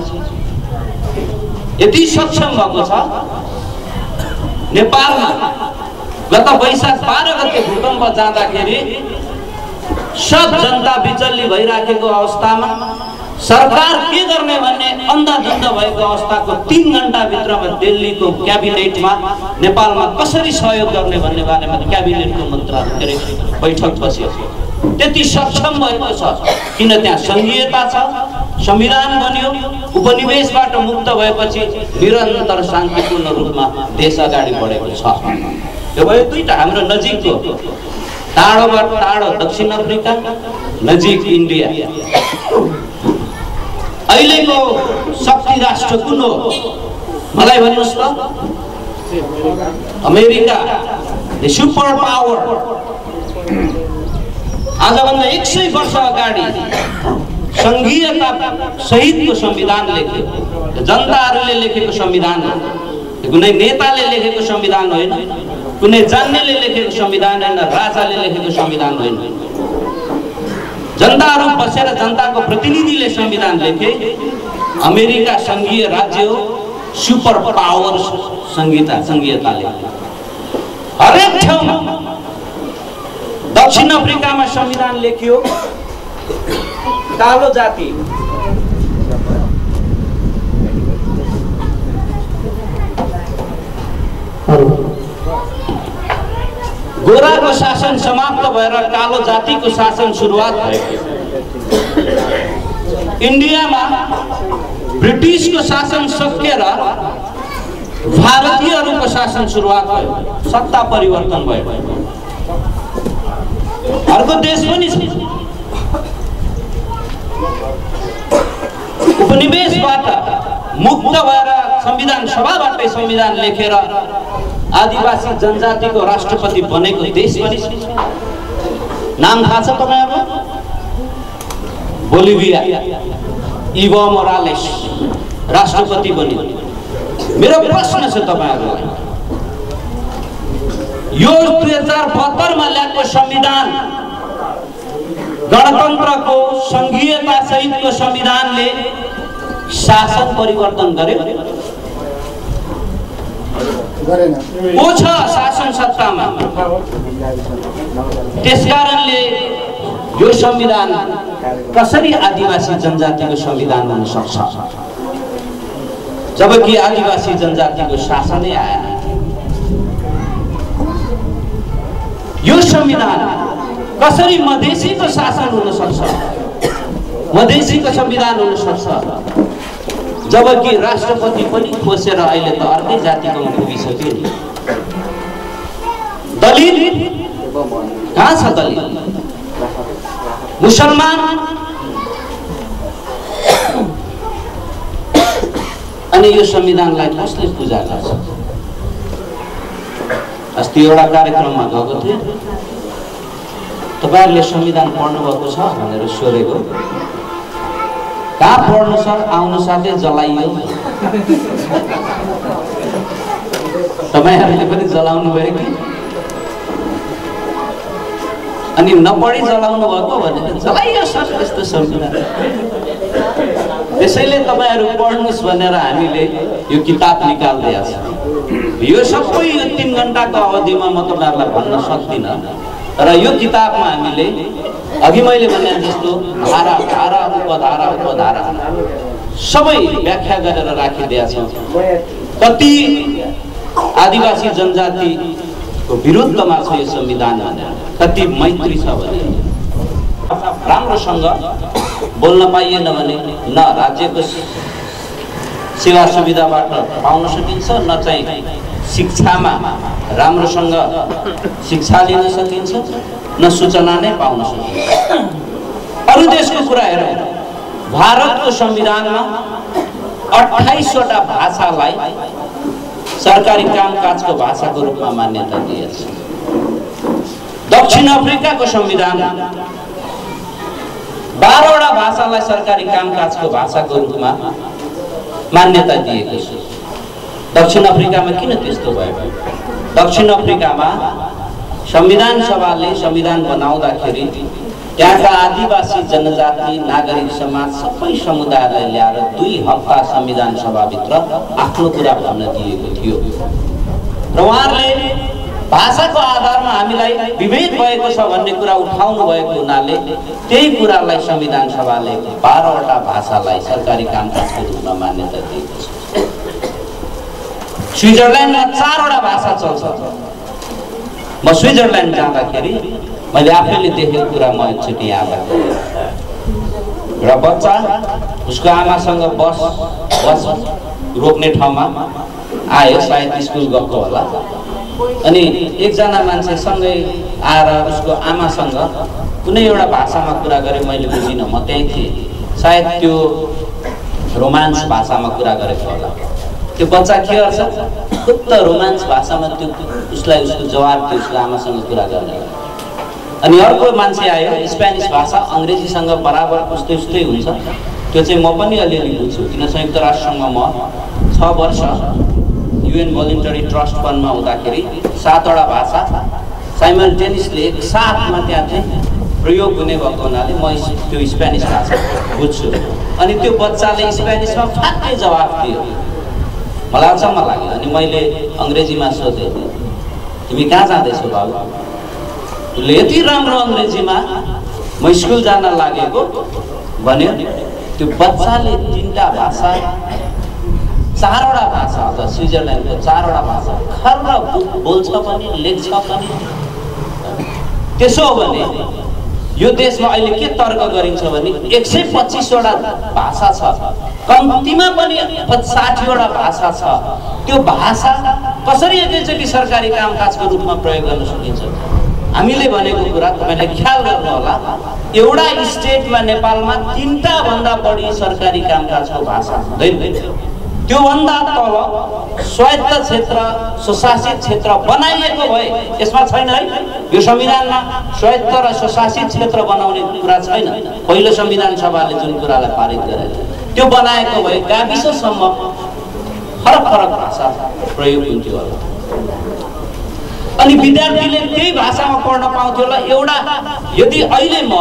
यति सक्षम भएको छ। नेपालमा गत वैशाख 12 गते भूकम्प जाँदाखेरि सब जनता विचल्ली भइराखेको अवस्थामा सरकार के गर्ने भन्ने अन्धाधुन्ध भएको अवस्थाको 3 घण्टाभित्रमा दिल्लीको क्याबिनेटमा नेपालमा कसरी सहयोग गर्ने भन्ने बारेमा क्याबिनेटको बैठक बस्यो। त्यति सक्षम भएको छ किन त्यहाँ संघीयता छ, संविधान बन्यो, उपनिवेशबाट मुक्त भएपछि निरन्तर शान्तिपूर्ण रूपमा देश अगाडि बढेको छ। यो भयो दुईटा हाम्रो नजिकको, टाढोबाट टाढो दक्षिण अफ्रिका, नजिक इन्डिया। अहिलेको शक्ति राष्ट्र कुन हो मलाई भन्नुहोस् त? America, the super power. आजभन्दा 100 वर्ष अगाडि संघीयता सहितको संविधान लेख्यो। जनताहरूले लेखेको संविधान हो, कुनै नेताले लेखेको संविधान होइन, कुनै जान्नेले लेखेको संविधान होइन, राजाले लेखेको संविधान होइन। जनताहरू बसेर जनताको प्रतिनिधिले संविधान लेखे। अमेरिका संघीय राज्य हो, सुपर पावर संघीयताले हरेक ठाउँमा। दक्षिण अफ्रिकामा संविधान लेखियो, कालो जाति गोराको शासन समाप्त भएर कालो जातिको शासन सुरुवात भयो। इन्डियामा ब्रिटिसको शासन सकिएर भारतीयहरूको शासन सुरुवात भयो, सत्ता परिवर्तन भयो। अर्को देश पनि छ। उपनिवेशबाट मुक्त भएर संविधान सभाबाटै संविधान लेखेर आदिवासी जनजातिको राष्ट्रपति बनेको देश पनि छ। नाम थाहा छ तपाईहरुलाई? बोलिभिया, इभो मोरालेस राष्ट्रपति बन्यो। मेरो प्रश्न छ तपाईहरुलाई, यो 2072 मा ल्याएको संविधान, गणतन्त्रको संघीयता सहितको संविधानले शासन परिवर्तन गर्यो? को छ शासन सत्तामा? त्यसकारणले यो संविधान कसरी आदिवासी जनजातिको संविधान हुन सक्छ जबकि आदिवासी जनजातिको शासनै आएन? यो संविधान कसरी मधेसीको शासन हुन सक्छ, मधेसीको संविधान हुन सक्छ जबकि राष्ट्रपति पनि खोसेर अहिले त अर्कै जातिको पुगिसक्यो नि? दलित कहाँ छ? दलित मुसलमान अनि यो संविधानलाई कसले पूजा गर्छ? अस्ति एउटा कार्यक्रममा गएको थिएँ, तपाईहरुले संविधान पढ्नु भएको छ भनेर सोधेको। कहाँ पढ्नु सर? आउनु साथै जलाइयो। तपाईहरुले पनि जलाउनु भयो कि? अनि नपढी जलाउनु भएको भने जलाइयो सर यस्तो संविधान। त्यसैले तपाईहरु पढ्नुस् भनेर हामीले यो किताब निकाल्दै छौं। यो सबै यो 3 घण्टाको अवधिमा म तपाईहरुलाई भन्न सक्दिनँ, तर यो किताबमा हामीले अघि मैले भने जस्तो धारा धारा उपधारा उपधारा सबै व्याख्या गरेर राखिदिएका छौं। कति आदिवासी जनजातिको विरुद्धमा छ यो संविधान भनेर, कति मैत्री छ भने राम्रोसँग बोल्न पाइएन भने न राज्यको सेवा सुविधाबाट पाउन सकिन्छ, न चाहिँ शिक्षामा राम्रोसँग शिक्षा लिन सकिन्छ, न सूचना नै पाउन सकिन्छ। अरु देशको कुरा हेरौँ, भारतको संविधानमा 28 वटा भाषालाई सरकारी कामकाजको भाषाको रूपमा मान्यता दिएको छ। दक्षिण अफ्रिकाको संविधान 12 वटा भाषालाई सरकारी कामकाजको भाषाको रूपमा मान्यता दिएको छ। दक्षिण अफ्रिकामा किन त्यस्तो भयो? दक्षिण अफ्रिकामा संविधान सभाले संविधान बनाउँदाखेरि त्यहाँका आदिवासी जनजाति नागरिक समाज सबै समुदायलाई ल्याएर 2 हप्ता संविधान सभाभित्र आफ्नो कुरा भन्न दिएको थियो र उहाँहरूले भाषाको आधारमा हामीलाई विभेद भएको छ भन्ने कुरा उठाउनु भएको हुनाले त्यही कुरालाई संविधान सभाले 12वटा भाषालाई सरकारी कामकाजको रूपमा मान्यता दिएको छ। स्विजरल्यान्डमा 4वटा भाषा चल्छ। म स्विजरल्यान्ड जाँदाखेरि मैले आफैले देखेको कुरा म एकचोटि याद र बच्चा उसको आमासँग बस रोक्ने ठाउँमा आयो, सायद स्कुल गएको होला, अनि एकजना मान्छे सँगै आएर उसको आमासँग कुनै एउटा भाषामा कुरा गरे, मैले बुझिनँ, म त्यहीँ थिएँ, सायद त्यो रोमान्स भाषामा कुरा गरेको होला। त्यो बच्चा के गर्छ, खुद्द रोमान्स भाषामा त्यो उसलाई उसको जवाब दियो उसको आमासँग कुरा गर्ने। अनि अर्को मान्छे आयो, स्पेनिस भाषा अङ्ग्रेजीसँग बराबर उस्तै उस्तै हुन्छ, त्यो चाहिँ म पनि अलिअलि बुझ्छु, किन संयुक्त राष्ट्रमा म 6 वर्ष UN भोलिन्टरी ट्रस्ट फन्डमा हुँदाखेरि 7वटा भाषा साइमल्टेनियसली एक साथमा त्यहाँ चाहिँ प्रयोग हुने भएको हुनाले म त्यो स्पेनिस भाषा बुझ्छु। अनि त्यो बच्चाले स्पेनिसमा फ्याक्कै जवाफ दियो, मलाई अचम्म लाग्यो। अनि मैले अङ्ग्रेजीमा सोधेँ, तिमी कहाँ जाँदैछौ बाबु? उसले यति राम्रो अङ्ग्रेजीमा म स्कुल जान लागेको भन्यो। त्यो बच्चाले 3टा भाषा 4वटा भाषा अथवा स्विजरल्यान्डको 4वटा भाषा खर्र बोल्छ पनि लेख्छ पनि। त्यसो हो भने यो देशमा अहिले के तर्क गरिन्छ भने 125वटा भाषा छ, कम्तीमा पनि 60वटा भाषा छ। त्यो भाषा कसरी एकैचोटि सरकारी कामकाजको रूपमा प्रयोग गर्न सकिन्छ? हामीले भनेको कुरा तपाईले ख्याल गर्नु होला, एउटा स्टेटमा नेपालमा 3टा भन्दा बढी सरकारी कामकाजको भाषा हुँदैन। त्यो भन्दा तल स्वायत्त क्षेत्र स्वशासित क्षेत्र बनाइएको भए यसमा छैन है, यो संविधानमा स्वायत्त र स्वशासित क्षेत्र बनाउने कुरा छैन। पहिलो संविधान सभाले जुन कुरालाई पारित गरेको त्यो बनाएको भए गाविससम्म फरक फरक भाषा प्रयोग हुन्थ्यो होला। अनि विद्यार्थीले त्यही भाषामा पढ्न पाउँथ्यो होला। एउटा यदि अहिले म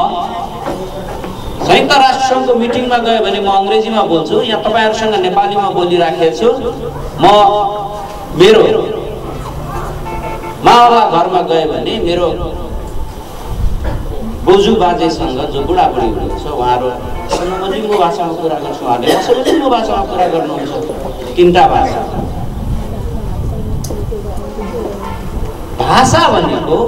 संयुक्त राष्ट्र सङ्घको मिटिङमा गयो भने म अङ्ग्रेजीमा बोल्छु, यहाँ तपाईहरुसँग नेपालीमा बोलिराखेको छु। म मेरो मावला घरमा गयो भने मेरो बोजू बाजेसँग जो बुढाबुढी हुनुहुन्छ उहाँहरूसँग म लिम्बू भाषामा कुरा गर्छु, उहाँले मसँग लिम्बू भाषामा कुरा गर्नुहुन्छ। 3टा भाषा। भाषा भनेको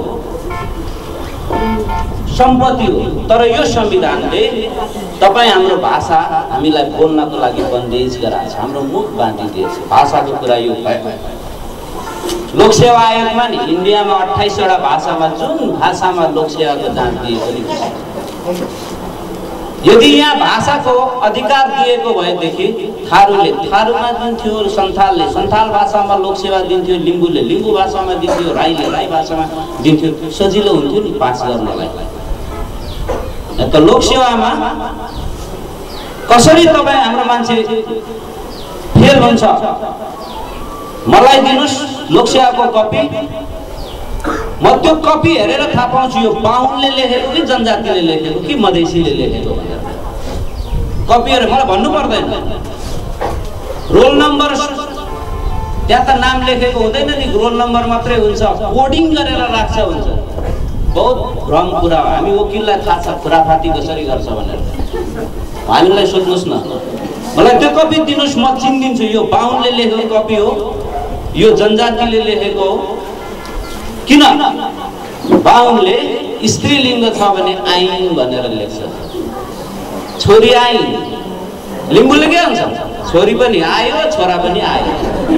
सम्पत्ति हो, तर यो संविधानले तपाईँ हाम्रो भाषा हामीलाई बोल्नको लागि बन्देज गराएको छ, हाम्रो मुख बाँधिदिएछ। भाषाको कुरा यो भयो। लोकसेवा आयोगमा नि इन्डियामा 28वटा भाषामा जुन भाषामा लोकसेवाको जाँच दिएको छ। यदि यहाँ भाषाको अधिकार दिएको भएदेखि थारूले थारूमा दिन्थ्यो, सन्थालले सन्थाल भाषामा लोकसेवा दिन्थ्यो, लिम्बूले लिम्बू भाषामा दिन्थ्यो, राईले राई भाषामा दिन्थ्यो, सजिलो हुन्थ्यो नि पास गर्नलाई। त लोकसेवामा कसरी तपाईँ हाम्रो मान्छे फेल हुन्छ? मलाई दिनुस् लोकसेवाको कपी, म त्यो कपी हेरेर थाहा पाउँछु यो बाहुनले लेखेको कि जनजातिले लेखेको कि मधेसीले लेखेको भनेर। कपी हेरेर मलाई भन्नु पर्दैन। रोल नम्बर त्यहाँ त नाम लेखेको हुँदैन नि, रोल नम्बर मात्रै हुन्छ, कोडिङ गरेर राख्छ हुन्छ। बहुत भ्रम कुरा हो। हामी वकिललाई थाहा छ खुराफाती कसरी गर्छ भनेर। हामीलाई सोध्नुहोस् न, मलाई त्यो कपी दिनुहोस्, म चिनिदिन्छु यो बाहुनले लेखेको कपी हो, यो जनजातिले लेखेको हो। किन? बाहुनले स्त्रीलिङ्ग छ भने आइन भनेर लेख्छ, छोरी आइन। लिम्बूले के हुन्छ? छोरी पनि आयो छोरा पनि आयो।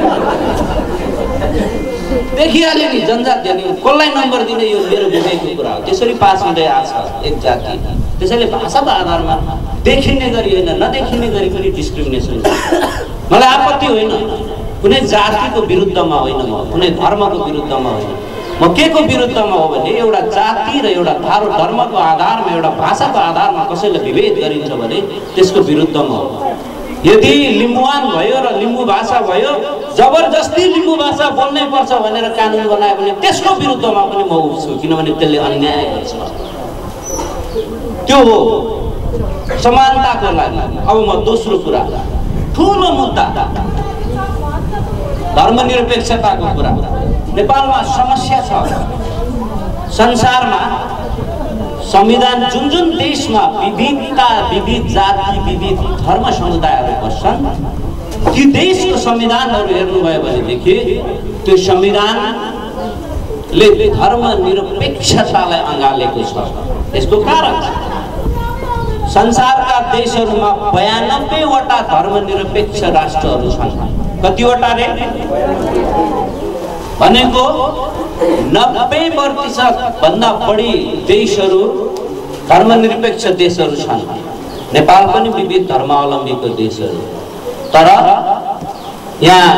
देखिहाल्यो नि जनजाति अनि कसलाई नम्बर दिने यो मेरो बुझेको कुरा हो। त्यसरी पास हुँदै आछ एक जाति। त्यसैले भाषाको आधारमा देखिने गरी होइन, नदेखिने गरी पनि डिस्क्रिमिनेसन। मलाई आपत्ति होइन, कुनै जातिको विरुद्धमा होइन, म कुनै धर्मको विरुद्धमा होइन। म के को विरुद्धमा हो भने एउटा जाति र एउटा धर्मको आधारमा एउटा भाषाको आधारमा कसैलाई विभेद गरिन्छ भने त्यसको विरुद्धमा हो। यदि लिम्बुवान भयो र लिम्बू भाषा भयो जबरजस्ती लिम्बू भाषा बोल्नै पर्छ भनेर कानुन बनायो भने त्यसको विरुद्धमा पनि म उठ्छु, किनभने त्यसले अन्याय गर्छ। त्यो हो समानताको लागि। अब म दोस्रो कुरा, ठुलो मुद्दा धर्मनिरपेक्षताको कुरा। नेपालमा समस्या छ, संसारमा संविधान जुन जुन देशमा विविधता, विविध जाति, विविध धर्म समुदायहरू बस्छन्, ती देशको संविधानहरू हेर्नुभयो भनेदेखि त्यो संविधानले धर्मनिरपेक्षतालाई अँगालेको छ। यसको कारण संसारका देशहरूमा 92 वटा धर्मनिरपेक्ष राष्ट्रहरू छन्। कतिवटा रे? भनेको 90% भन्दा बढी देशहरू धर्मनिरपेक्ष देशहरू छन्। नेपाल पनि विविध धर्मावलम्बीको देशहरू, तर यहाँ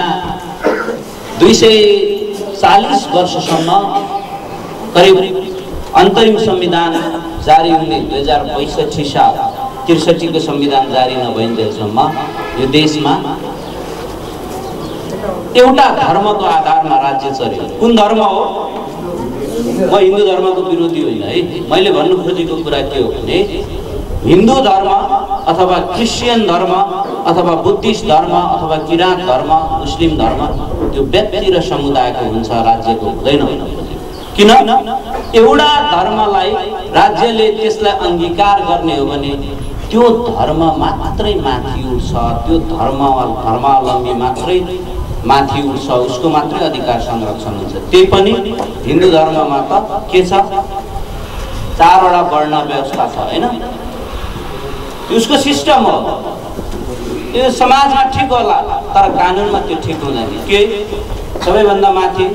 240 वर्षसम्म करिब अन्तरिम संविधान जारी हुने 2065 साल 63 को संविधान जारी नभइन्जेलसम्म यो देशमा एउटा धर्मको आधारमा राज्य चल्यो। कुन धर्म हो? म हिन्दू धर्मको विरोधी होइन है। मैले भन्नु खोजेको कुरा के हो भने हिन्दू धर्म अथवा क्रिस्चियन धर्म अथवा बुद्धिस्ट धर्म अथवा किराँत धर्म, मुस्लिम धर्म त्यो व्यक्ति र समुदायको हुन्छ, राज्यको हुँदैन। किन? एउटा धर्मलाई राज्यले त्यसलाई अंगीकार गर्ने हो भने त्यो धर्म मात्रै माथि उठ्छ, त्यो धर्मावलम्बी मात्रै माथि उठ्छ, उसको मात्रै अधिकार संरक्षण हुन्छ। त्यही पनि हिन्दू धर्ममा त के छ? 4 वटा वर्ण व्यवस्था छ हैन? उसको सिस्टम हो। यो समाजमा ठिक होला, तर कानुनमा त्यो ठिक हुँदैन। के सबैभन्दा माथि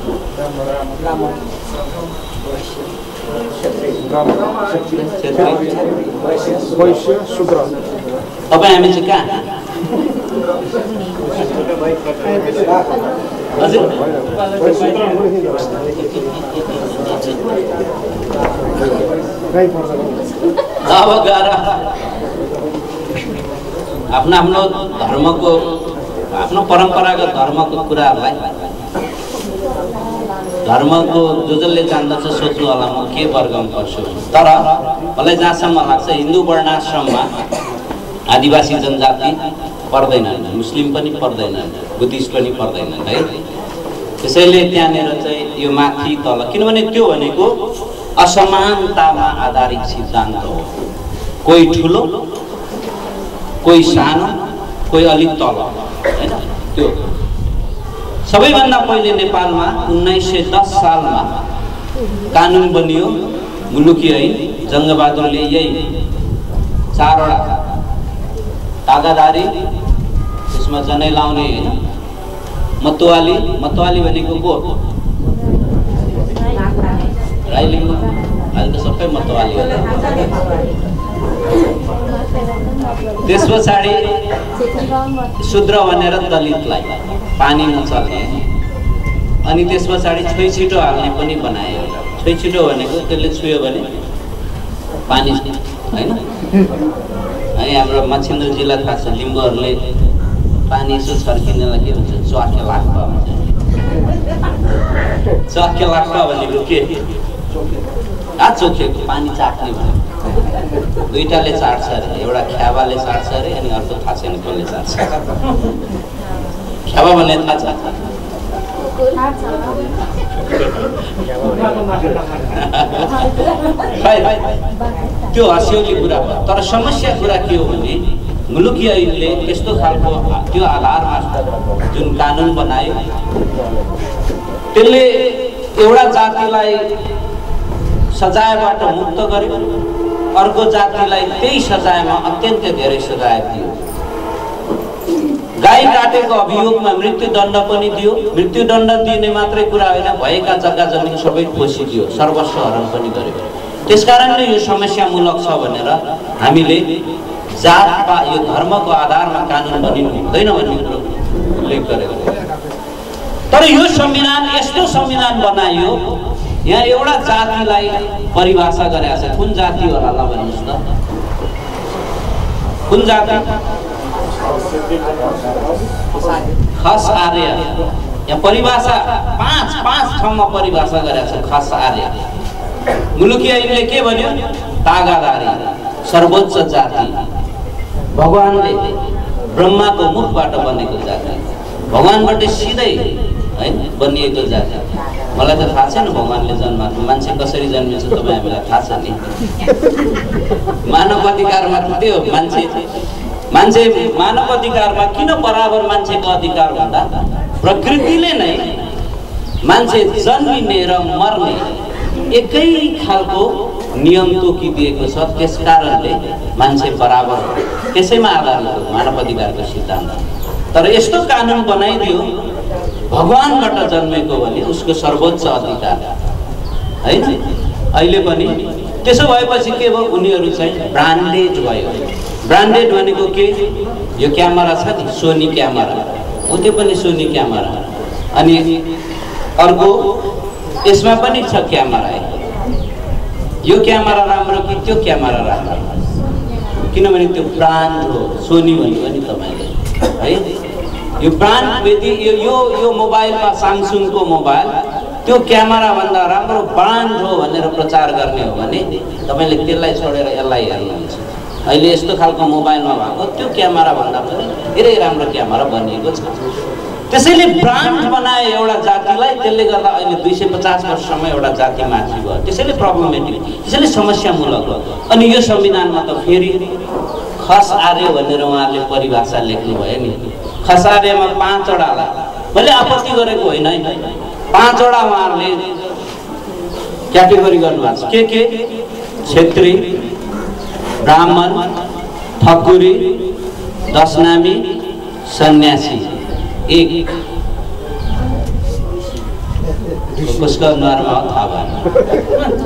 तपाईँ हामी चाहिँ कहाँ? हजुर अब गएर आफ्नो धर्मको, आफ्नो परम्परागत धर्मको कुराहरूलाई धर्मको जसले जान्दछ सोच्नु होला म के वर्गमा पर्छु। तर मलाई जहाँसम्म लाग्छ हिन्दू वर्णाश्रममा आदिवासी जनजाति पर्दैनन्, मुस्लिम पनि पर्दैनन्, बुद्धिस्ट पनि पर्दैनन् है। त्यसैले त्यहाँनिर चाहिँ यो माथि तल, किनभने त्यो भनेको असमानतामा आधारित सिद्धान्त हो। कोही ठुलो, कोही सानो, कोही अलिक तल हैन। त्यो सबैभन्दा पहिले नेपालमा 1910 सालमा कानुन बनियो, मुलुकी ऐन। जङ्गबहादुरले यही 4 वटा तागादारी, त्यसमा जनै लाउने हैन, मतवाली भनेको को? राई लिम्बू, अहिले त सबै मतवाली हो। त्यस पछाडि शूद्र भनेर दलितलाई पानी नचल्ने, अनि त्यस पछाडि छोइछिटो हाल्ने पनि बनायो। छोइछिटो भनेको त्यसले छुयो भने पानी हैन। अनि हाम्रो मच्छिन्द्रजीलाई थाहा छ, लिम्बूहरूले पानी यसो छर्किनेलाई के भन्छ? च्वाके लाग्छ भन्छ। च्वाके लाग्छ भनेको के? चोखेको पानी चाट्ने भनेको। दुईटाले चाट्छ अरे, एउटा ख्याबाले चाट्छ अरे, अनि अर्को थाहा छैन कसले चाट्छ। ख्याबा भन्ने थाहा छ? त्यो हँस्यौली कुरा भयो। तर समस्या कुरा के हो भने मुलुकी ऐनले यस्तो खालको त्यो आधारमा जुन कानुन बनायो, त्यसले एउटा जातिलाई सजायबाट मुक्त गर्यो, अर्को जातिलाई त्यही सजायमा अत्यन्तै धेरै सजाय दियो। गाई काटेको अभियोगमा मृत्युदण्ड पनि दियो। मृत्युदण्ड दिने मात्रै कुरा होइन, भएका जग्गा जमिन सबै खोसिदियो, सर्वस्व हरण पनि गर्यो। त्यसकारणले यो समस्यामूलक छ भनेर हामीले जात यो धर्मको आधारमा कानुन बनिनु हुँदैन भन्ने कुरो उल्लेख गरेको। तर यो संविधान यस्तो संविधान बनाइयो, यहाँ एउटा जातिलाई परिभाषा गरेको छ। कुन जाति होला ल भन्नुहोस् त? कुन जाति? खस आर्य यहाँ परिभाषा पाँच ठाउँमा परिभाषा गरेको छ। खस आर्य मुलुकी ऐनले के भन्यो? तागादारी सर्वोच्च जाति, भगवानले ब्रह्माको मुखबाट बनेको जाति, भगवानबाट सिधै हैन बनिएको जाति। मलाई त थाहा छैन भगवानले जन्माएको मान्छे कसरी जन्मिन्छ, तपाईँ हामीलाई थाहा छ नि। मानव अधिकारमा त्यो मान्छे मानव अधिकारमा किन बराबर मान्छेको अधिकार भन्दा प्रकृतिले नै मान्छे जन्मिने र मर्ने एकै खालको नियम तोकिदिएको छ। त्यस कारणले मान्छे बराबर हो। त्यसैमा आधारित हो मानव अधिकारको सिद्धान्त। तर यस्तो कानुन बनाइदियो भगवानबाट जन्मेको भने उसको सर्वोच्च अधिकार है। अहिले पनि त्यसो भएपछि के भयो? उनीहरू चाहिँ ब्रान्डेड भयो। ब्रान्डेड भनेको के? यो क्यामेरा छ नि, सोनी क्यामेरा, उतै पनि सोनी क्यामेरा, अनि अर्को यसमा पनि छ क्यामेरा। यो क्यामेरा राम्रो कि त्यो क्यामेरा राम्रो? किनभने त्यो ब्रान्ड हो। सोनी भन्यो नि तपाईँले है। यो ब्रान्ड यदि यो मोबाइलमा स्यामसङको मोबाइल त्यो क्यामेरा भन्दा राम्रो ब्रान्ड हो भनेर प्रचार गर्ने हो भने तपाईँले त्यसलाई छोडेर यसलाई हेर्नुहुन्छ। अहिले यस्तो खालको मोबाइलमा भएको त्यो क्यामेरा भन्दा पनि धेरै राम्रो क्यामेरा बनिएको छ। त्यसैले ब्रान्ड बनाए एउटा जातिलाई, त्यसले गर्दा अहिले 250 वर्षसम्म एउटा जाति माथि भयो। त्यसैले प्रब्लमेटिक, त्यसैले समस्यामूलक हो। अनि यो संविधानमा त फेरि खस आर्य भनेर उहाँहरूले परिभाषा लेख्नुभयो नि। खस आर्यमा 5 वटालाई मैले आपत्ति गरेको होइन है, 5 वटा उहाँहरूले क्याटेगोरी गर्नुभएको छ। के? क्षेत्री, ब्राह्मण, ठकुरी, दशनामी, सन्यासी। एक कसको अनुहारमा थाहा भएन।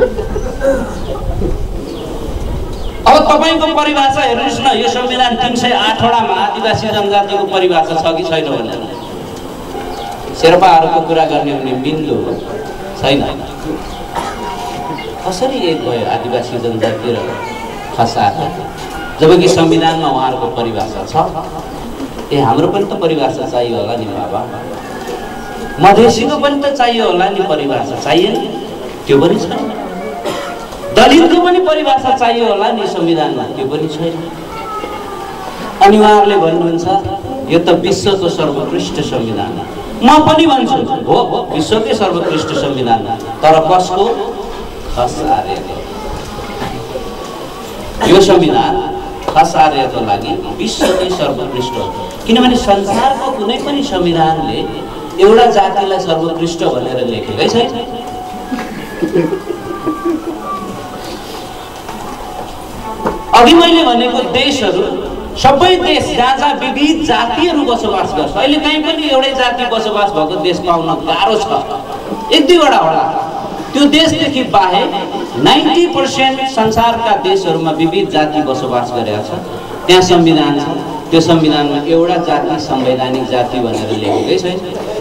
अब तपाईँको परिभाषा हेर्नुहोस् न, यो संविधान 308 वटामा आदिवासी जनजातिको परिभाषा छ कि छैन भनेर। शेर्पाहरूको कुरा गर्ने भने बिन्दु छैन। कसरी एक भयो आदिवासी जनजाति र खसा? जबकि संविधानमा उहाँहरूको परिभाषा छ। हाम्रो पनि त परिभाषा चाहियो होला नि बाबा, मधेसीको पनि त चाहियो होला नि परिभाषा, चाहिएन? त्यो पनि छैन। दलितको पनि परिभाषा चाहियो होला नि संविधानमा, त्यो पनि छैन। अनि उहाँहरूले भन्नुहुन्छ यो त विश्वको सर्वोत्कृष्ट संविधान हो। म पनि भन्छु हो, विश्वकै सर्वोत्कृष्ट संविधान, तर कसको? खस आर्यको। यो संविधान खस आर्यको लागि विश्वकै सर्वोत्कृष्ट हो। किनभने संसारको कुनै पनि संविधानले एउटा जातिलाई सर्वोत्कृष्ट भनेर लेखेकै छैन। अघि मैले भनेको देशहरू, सबै देश जहाँ विविध जातिहरू बसोबास गर्छ। अहिले कहीँ पनि एउटै जाति बसोबास भएको देश पाउन गाह्रो छ, 1-2 वटा होला। त्यो देशदेखि बाहेक 90% संसारका देशहरूमा विविध जाति बसोबास गरेका छ। त्यहाँ संविधान छ, त्यो संविधानमा एउटा जाति संवैधानिक जाति भनेर लेखेकै छैन।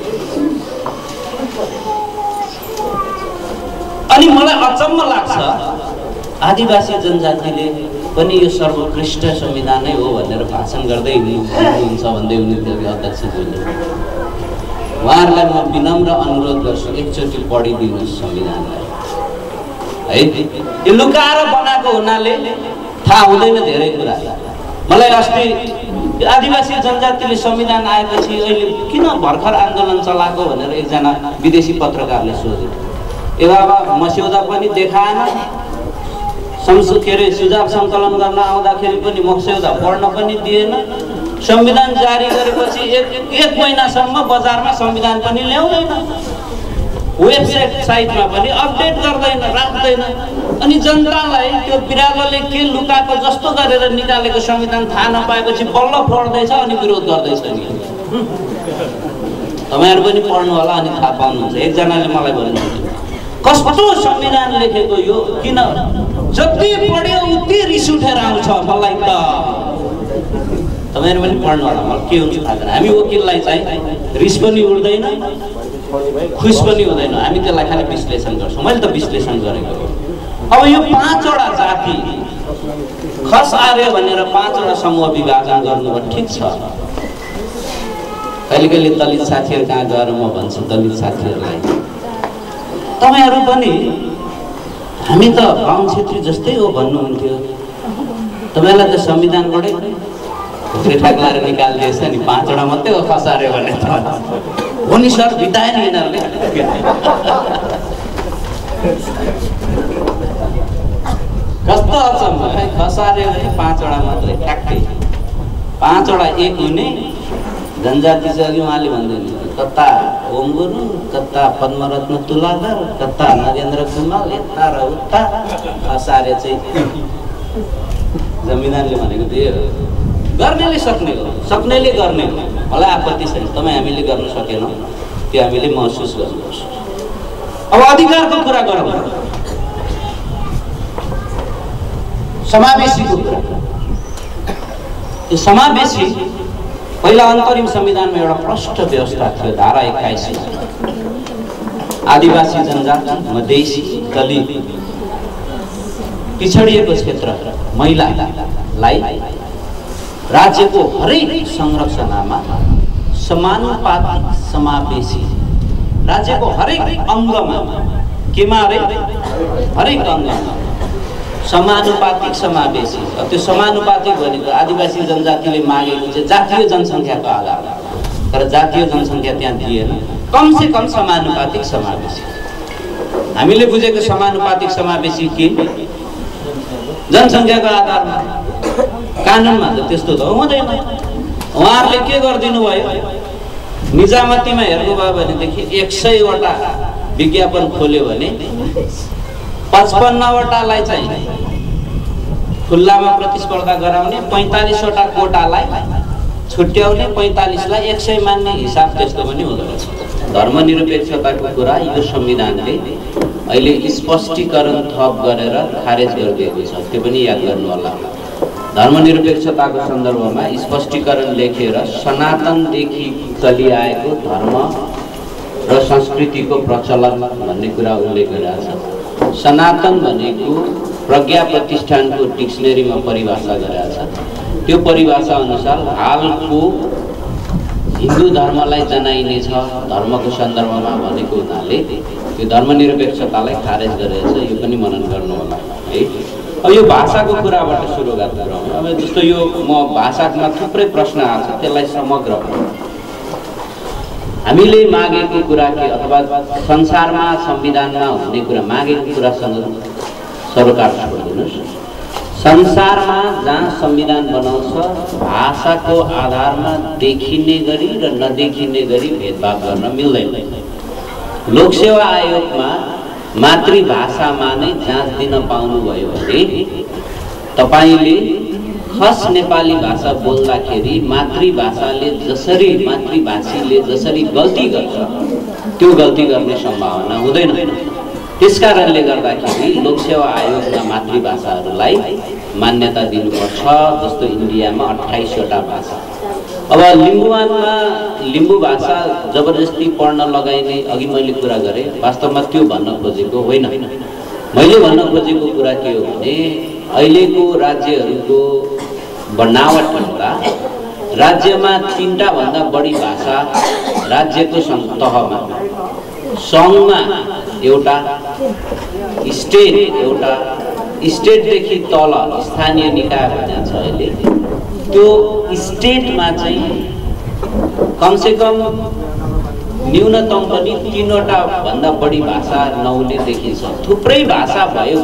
अनि मलाई अचम्म लाग्छ आदिवासी जनजातिले पनि यो सर्वोत्कृष्ट संविधान नै हो भनेर भाषण गर्दै हुनुहुन्छ भन्दै हुनुहुन्थ्यो अध्यक्षज्यूले। उहाँहरूलाई म विनम्र अनुरोध गर्छु, एकचोटि पढिदिनुहोस् संविधानलाई है। यो लुकाएर बनाएको हुनाले थाहा हुँदैन धेरै कुरा। मलाई अस्ति आदिवासी जनजातिले संविधान आएपछि अहिले किन भर्खर आन्दोलन चलाएको भनेर एकजना विदेशी पत्रकारले सोध्यो। ए बाबा, मस्यौदा पनि देखाएन, के अरे सुझाव सङ्कलन गर्न आउँदाखेरि पनि मस्यौदा पढ्न पनि दिएन, संविधान जारी गरेपछि एक महिनासम्म बजारमा संविधान पनि ल्याउँदैन, वेबसाइट साइटमा पनि अपडेट गर्दैन, राख्दैन। अनि जनतालाई त्यो बिरालोले के लुकाएको जस्तो गरेर निकालेको संविधान थाहा नपाएपछि बल्ल पढ्दैछ अनि विरोध गर्दैछ नि। तपाईँहरू पनि पढ्नु होला अनि थाहा पाउनुहुन्छ। एकजनाले मलाई भन्नुहुन्छ कस्तो संविधान लेखेको यो, किन जति पढ्यो उति रिस उठेर आउँछ मलाई त। तपाईँहरू पनि पढ्नु होला, मलाई के हुन्छ थाहा छैन। हामी वकिललाई चाहिँ रिस पनि उठ्दैन, खुस पनि हुँदैन, हामी त्यसलाई खालि विश्लेषण गर्छौँ। मैले त विश्लेषण गरेको हो। अब यो 5 वटा जाति खस आर्य भनेर 5वटा समूह विभाजन गर्नुभयो, ठिक छ। कहिले कहिले दलित साथीहरू कहाँ गएर म भन्छु दलित साथीहरूलाई, तपाईँहरू पनि हामी त बाहुन छेत्री जस्तै हो भन्नुहुन्थ्यो, तपाईँलाई त संविधानबाटै फेटा गरेर निकालिदिएछ नि, 5वटा मात्रै हो खस आर्य भने हो नि सर, बिताए नि यिनीहरूले। कस्तो अचम्म है, खस आर्य भने 5वटा मात्रै, ठ्याक्कै 5वटा एक हुने। जनजाति चाहिँ अघि उहाँले भन्दैन, कता ओम गुरुङ, कता पद्मरत्न तुलाधर, कता नरेन्द्र कुमार, यता र उता। खस आर्य चाहिँ संविधानले भनेको त्यही हो, गर्नेले सक्ने हो, सक्नेले गर्ने हो। मलाई आपत्ति छैन, तपाईँ हामीले गर्न सकेनौँ त्यो हामीले महसुस गर्नुपर्छ। अब अधिकारको कुरा गरौँ, समावेशीको कुरा। यो समावेशी पहिला अन्तरिम संविधानमा एउटा प्रष्ट व्यवस्था थियो, धारा 21 मा आदिवासी जनजाति, मधेसी, दलित, पिछडिएको क्षेत्र, महिलालाई राज्यको हरेक संरचनामा समानुपातिक समावेशी, राज्यको हरेक अङ्गमा, केमा रे हरेक अङ्गमा समानुपातिक समावेशी। त्यो समानुपातिक भनेको आदिवासी जनजातिले मागेको चाहिँ जातीय जनसङ्ख्याको आधारमा, तर जातीय जनसङ्ख्या त्यहाँ दिएन, कमसे कम समानुपातिक समावेशी। हामीले बुझेको समानुपातिक समावेशी के जनसङ्ख्याको आधारमा, कानुनमा त त्यस्तो त हुँदैन। उहाँहरूले के गरिदिनु भयो, निजामतीमा हेर्नुभयो भनेदेखि 100वटा विज्ञापन खोल्यो भने 55वटालाई चाहिँ खुल्लामा प्रतिस्पर्धा गराउने, 45वटा कोटालाई छुट्याउने, 45लाई 100 मान्ने हिसाब त्यस्तो पनि हुँदो रहेछ। धर्मनिरपेक्षताको कुरा यो संविधानले अहिले स्पष्टीकरण थप गरेर खारेज गरिदिएको छ, त्यो पनि याद गर्नु होला। धर्मनिरपेक्षताको सन्दर्भमा स्पष्टीकरण लेखेर सनातनदेखि चलिआएको धर्म र संस्कृतिको प्रचलन भन्ने कुरा उल्लेख गरेको छ। सनातन भनेको प्रज्ञा प्रतिष्ठानको डिक्सनरीमा परिभाषा गरेको छ। त्यो परिभाषा अनुसार हालको हिन्दू धर्मलाई जनाइने छ धर्मको सन्दर्भमा भनेको हुनाले त्यो धर्मनिरपेक्षतालाई खारेज गरेको छ। यो पनि मनन गर्नु होला है। अब यो भाषाको कुराबाट सुरुवात गरौँ। अब जस्तो यो म भाषामा थुप्रै प्रश्न आएको छ, त्यसलाई समग्र हामीले मागेको कुरा के अथवा संसारमा संविधानमा हुने कुरा मागेको कुरासँग सरकार छोडिदिनुहोस्। संसारमा जहाँ संविधान बनाउँछ भाषाको आधारमा देखिने गरी र नदेखिने गरी भेदभाव गर्न मिल्दैन। लोकसेवा आयोगमा मातृभाषामा नै जाँच दिन पाउनुभयो भने तपाईले खस नेपाली भाषा बोल्दाखेरि मातृभाषीले जसरी गल्ती गर्छ त्यो गल्ती गर्ने सम्भावना हुँदैन। त्यसकारणले गर्दाखेरि लोकसेवा आयोगमा मातृभाषाहरूलाई मान्यता दिनुपर्छ। जस्तो इन्डियामा 28वटा भाषा। अब लिम्बुवानमा लिम्बू भाषा जबरजस्ती पढ्न लगाइने अघि मैले कुरा गरेँ, वास्तवमा त्यो भन्न खोजेको होइन। मैले भन्न खोजेको कुरा के हो भने अहिलेको राज्यहरूको बनावट हेर्दा राज्यमा 3टा भन्दा बढी भाषा राज्यको तहमा, सङ्घमा एउटा, स्टेट एउटा, स्टेटदेखि तल स्थानीय निकाय भन्ने छ अहिले। त्यो स्टेटमा चाहिँ कमसेकम न्यूनतम पनि 3वटा भन्दा बढी भाषा नहुने देखिन्छ। थुप्रै भाषा भयो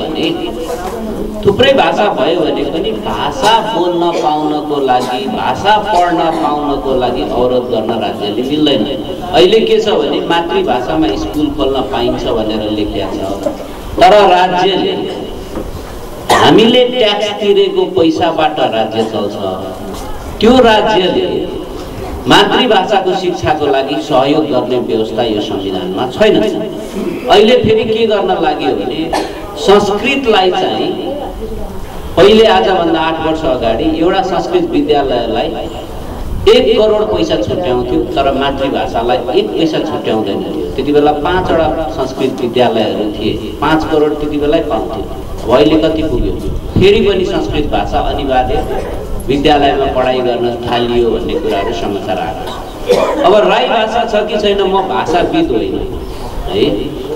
भने पनि भाषा बोल्न पाउनको लागि, भाषा पढ्न पाउनको लागि अवरोध गर्न राज्यले मिल्दैन। अहिले के छ भने मातृभाषामा स्कुल खोल्न पाइन्छ भनेर लेखिएको छ, तर राज्यले हामीले ट्याक्स तिरेको पैसाबाट राज्य चल्छ। त्यो राज्यले मातृभाषाको शिक्षाको लागि सहयोग गर्ने व्यवस्था यो संविधानमा छैन। अहिले फेरि के गर्न लाग्यो भने संस्कृतलाई चाहिँ पहिले आजभन्दा 8 वर्ष अगाडि एउटा संस्कृत विद्यालयलाई 1 करोड पैसा छुट्याउँथ्यो तर मातृभाषालाई 1 पैसा छुट्याउँदैन थियो। त्यति बेला 5 वटा संस्कृत विद्यालयहरू थिए, 5 करोड त्यति बेलै पाउँथ्यो। अहिले कति पुग्यो? फेरि पनि संस्कृत भाषा अनिवार्य विद्यालयमा पढाइ गर्न थालियो भन्ने कुराहरू समाचार आएको। अब राई भाषा छ कि छैन, म भाषाविद होइन है।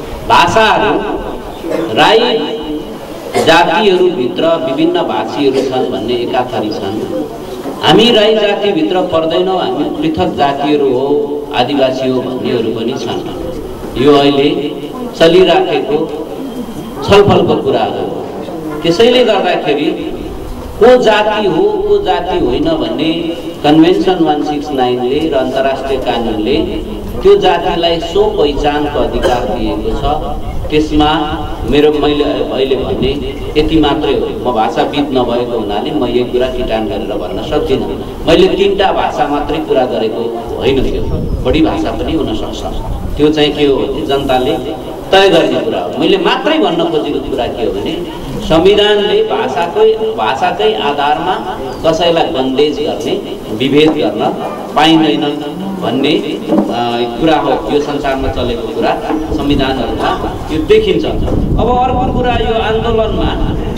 भाषाहरू राई जातिहरूभित्र विभिन्न भाषीहरू छन् भन्ने एकाथरी छन्। हामी राई जातिभित्र पर्दैनौँ, हामी पृथक जातिहरू हो, आदिवासी हो भन्नेहरू पनि छन्। यो अहिले चलिराखेको छलफलको कुरा हो। त्यसैले गर्दाखेरि को जाति हो को जाति होइन भन्ने कन्भेन्सन 169ले र अन्तर्राष्ट्रिय कानुनले त्यो जातिलाई सो पहिचानको अधिकार दिएको छ। त्यसमा मैले अहिले भन्ने यति मात्रै हो। म भाषाविद नभएको हुनाले म यो कुरा किटान गरेर भन्न सक्दिनँ। मैले 3टा भाषा मात्रै कुरा गरेको होइन, त्यो बढी भाषा पनि हुनसक्छ। त्यो चाहिँ के हो भने जनताले तय गर्ने कुरा हो। मैले मात्रै भन्न खोजेको कुरा के हो भने संविधानले भाषाकै आधारमा कसैलाई बन्देज गर्ने, विभेद गर्न पाइँदैन भन्ने कुरा हो। यो संसारमा चलेको कुरा संविधानहरूमा यो देखिन्छ। अब अर्को कुरा, यो आन्दोलनमा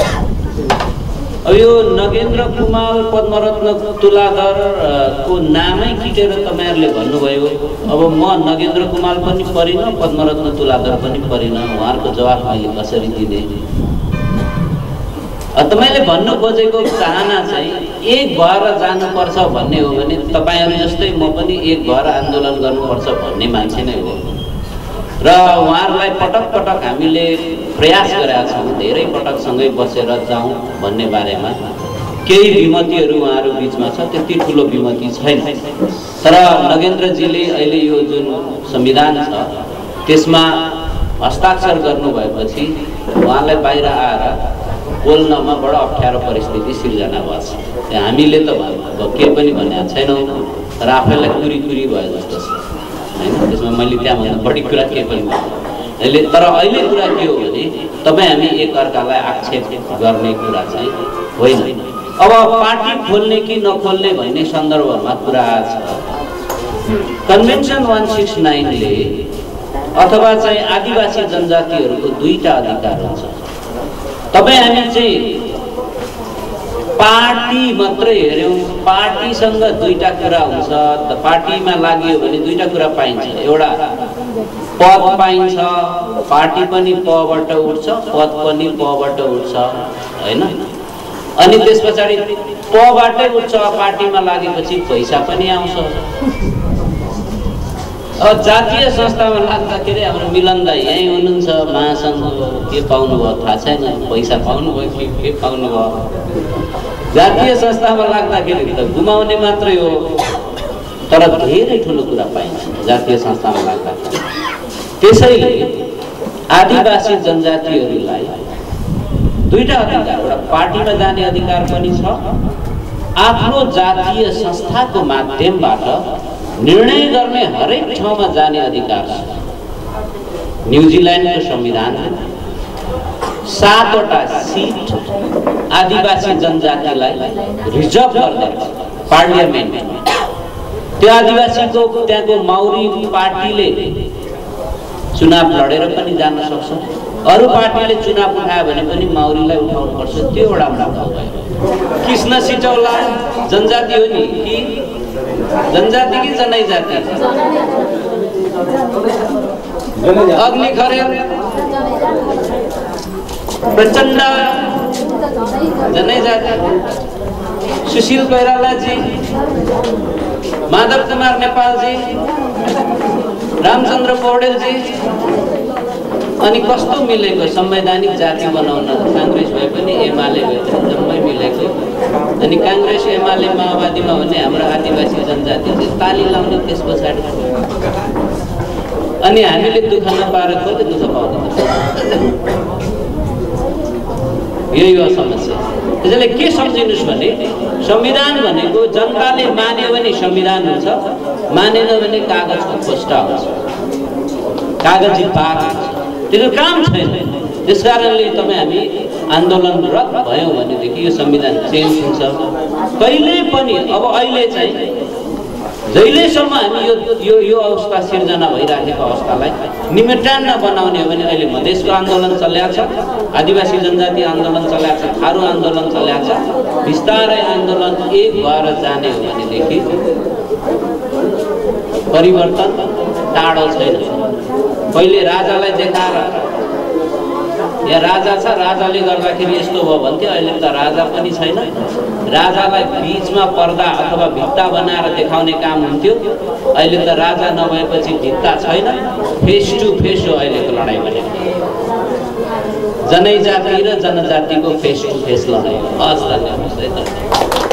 अब यो नगेन्द्र कुमार पद्मरत्न तुलाधरको नामै किटेर तपाईँहरूले भन्नुभयो। अब म नगेन्द्र कुमार पनि परिन, पद्मरत्न तुलाधर पनि परिन, उहाँहरूको जवाफ मैले कसरी दिने? तपाईँले भन्नु खोजेको चाहना चाहिँ एक भएर जानुपर्छ भन्ने हो भने तपाईँहरू जस्तै म पनि एक भएर आन्दोलन गर्नुपर्छ भन्ने मान्छे नै हो। र उहाँहरूलाई पटक पटक हामीले प्रयास गरेका छौँ, धेरै पटक सँगै बसेर जाउँ भन्ने बारेमा। केही विमतिहरू उहाँहरू बिचमा छ, त्यति ठुलो विमति छैन। तर नगेन्द्रजीले अहिले यो जुन संविधान छ त्यसमा हस्ताक्षर गर्नुभएपछि उहाँलाई बाहिर आएर बोल्नमा बडो अप्ठ्यारो परिस्थिति सिर्जना भएको छ। हामीले त केही पनि भनेको छैनौँ, तर आफैलाई कुरी भयो जस्तो छ होइन। त्यसमा मैले त्यहाँभन्दा बढी कुरा केही पनि अहिले। तर अहिले कुरा के हो भने तपाईँ हामी एकअर्कालाई आक्षेप गर्ने कुरा चाहिँ होइन। अब पार्टी खोल्ने कि नखोल्ने भन्ने सन्दर्भमा कुरा छ। कन्भेन्सन 169ले अथवा चाहिँ आदिवासी जनजातिहरूको 2टा अधिकार हुन्छ। तपाईँ हामी चाहिँ पार्टी मात्रै हेऱ्यौँ, पार्टीसँग 2टा कुरा हुन्छ। पार्टीमा लाग्यो भने 2टा कुरा पाइन्छ। एउटा पद पाइन्छ, पार्टी पनि पबाट उठ्छ, पद पनि पबाट उठ्छ होइन। अनि त्यस पछाडि पबाटै उठ्छ, पार्टीमा लागेपछि पैसा पनि आउँछ। अब जातीय संस्थामा लाग्दाखेरि हाम्रो मिलन दाई यहीँ हुनुहुन्छ, महासङ्घ के पाउनुभयो थाहा छैन, पैसा पाउनुभयो कि के पाउनुभयो। जातीय संस्थामा लाग्दाखेरि त गुमाउने मात्रै हो, तर धेरै ठुलो कुरा पाइन्छ जातीय संस्थामा लाग्दाखेरि। त्यसैले आदिवासी जनजातिहरूलाई 2टा अधिकार, एउटा पार्टीमा जाने अधिकार पनि छ, आफ्नो जातीय संस्थाको माध्यमबाट निर्णय गर्ने हरेक ठाउँमा जाने अधिकार छ। न्युजिल्यान्डको संविधान 7वटा सिट आदिवासी जनजातिलाई रिजर्भ गर्दछ पार्लियामेन्टमा। त्यो आदिवासीको त्यहाँको माउरी पार्टीले चुनाव लडेर पनि जान सक्छ। अरू पार्टीले चुनाव उठायो भने पनि माउरीलाई उठाउनु पर्छ। त्यो एउटा मुद्दा भयो। कृष्ण सिटौला जनजाति हो नि कि जनजाति कि जनजाति? अग्नि खरेल प्रचण्ड जनजाति, सुशील कोइरालाजी, माधव कुमार नेपालजी, रामचन्द्र पौडेलजी। अनि कस्तो मिलेको संवैधानिक जाति बनाउन काङ्ग्रेस भए पनि एमाले भए पनि जम्मै मिलेको। अनि काङ्ग्रेस एमाले माओवादीमा भने हाम्रो आदिवासी जनजाति चाहिँ ताली लाउने त्यस पछाडि। अनि हामीले दुःख नपाएर कसले दुःख पाउँदैन? यही हो समस्या। त्यसैले के सम्झिनुहोस् भने संविधान भनेको जनताले मान्यो भने संविधान हुन्छ, मानेन भने कागजको खोस्टा हुन्छ, कागजी बाघ हुन्छ। त्यो काम छैन। त्यसकारणले तपाईँ हामी आन्दोलनरत भयौँ भनेदेखि यो संविधान चेन्ज हुन्छ। कहिले पनि अब अहिले चाहिँ जहिलेसम्म हामी यो अवस्था सिर्जना भइराखेको अवस्थालाई निमेटान्न बनाउने हो भने अहिले मधेसको आन्दोलन चलेको छ, आदिवासी जनजाति आन्दोलन चलेको छ, थारू आन्दोलन चलेको छ, बिस्तारै आन्दोलन एक भएर जाने हो भनेदेखि परिवर्तन टाढो छैन। पहिले राजालाई देखाएर या राजा छ, राजाले गर्दाखेरि यस्तो भयो भन्थ्यो, अहिले त राजा पनि छैन, राजालाई बीचमा पर्दा अथवा भित्ता बनाएर देखाउने काम हुन्थ्यो, अहिले त राजा नभएपछि भित्ता छैन, फेस टु फेस हो अहिलेको लडाइँ भनेको। जनजाति र जनजातिको फेस टु फेस लडाइँ। हस्, धन्यवाद।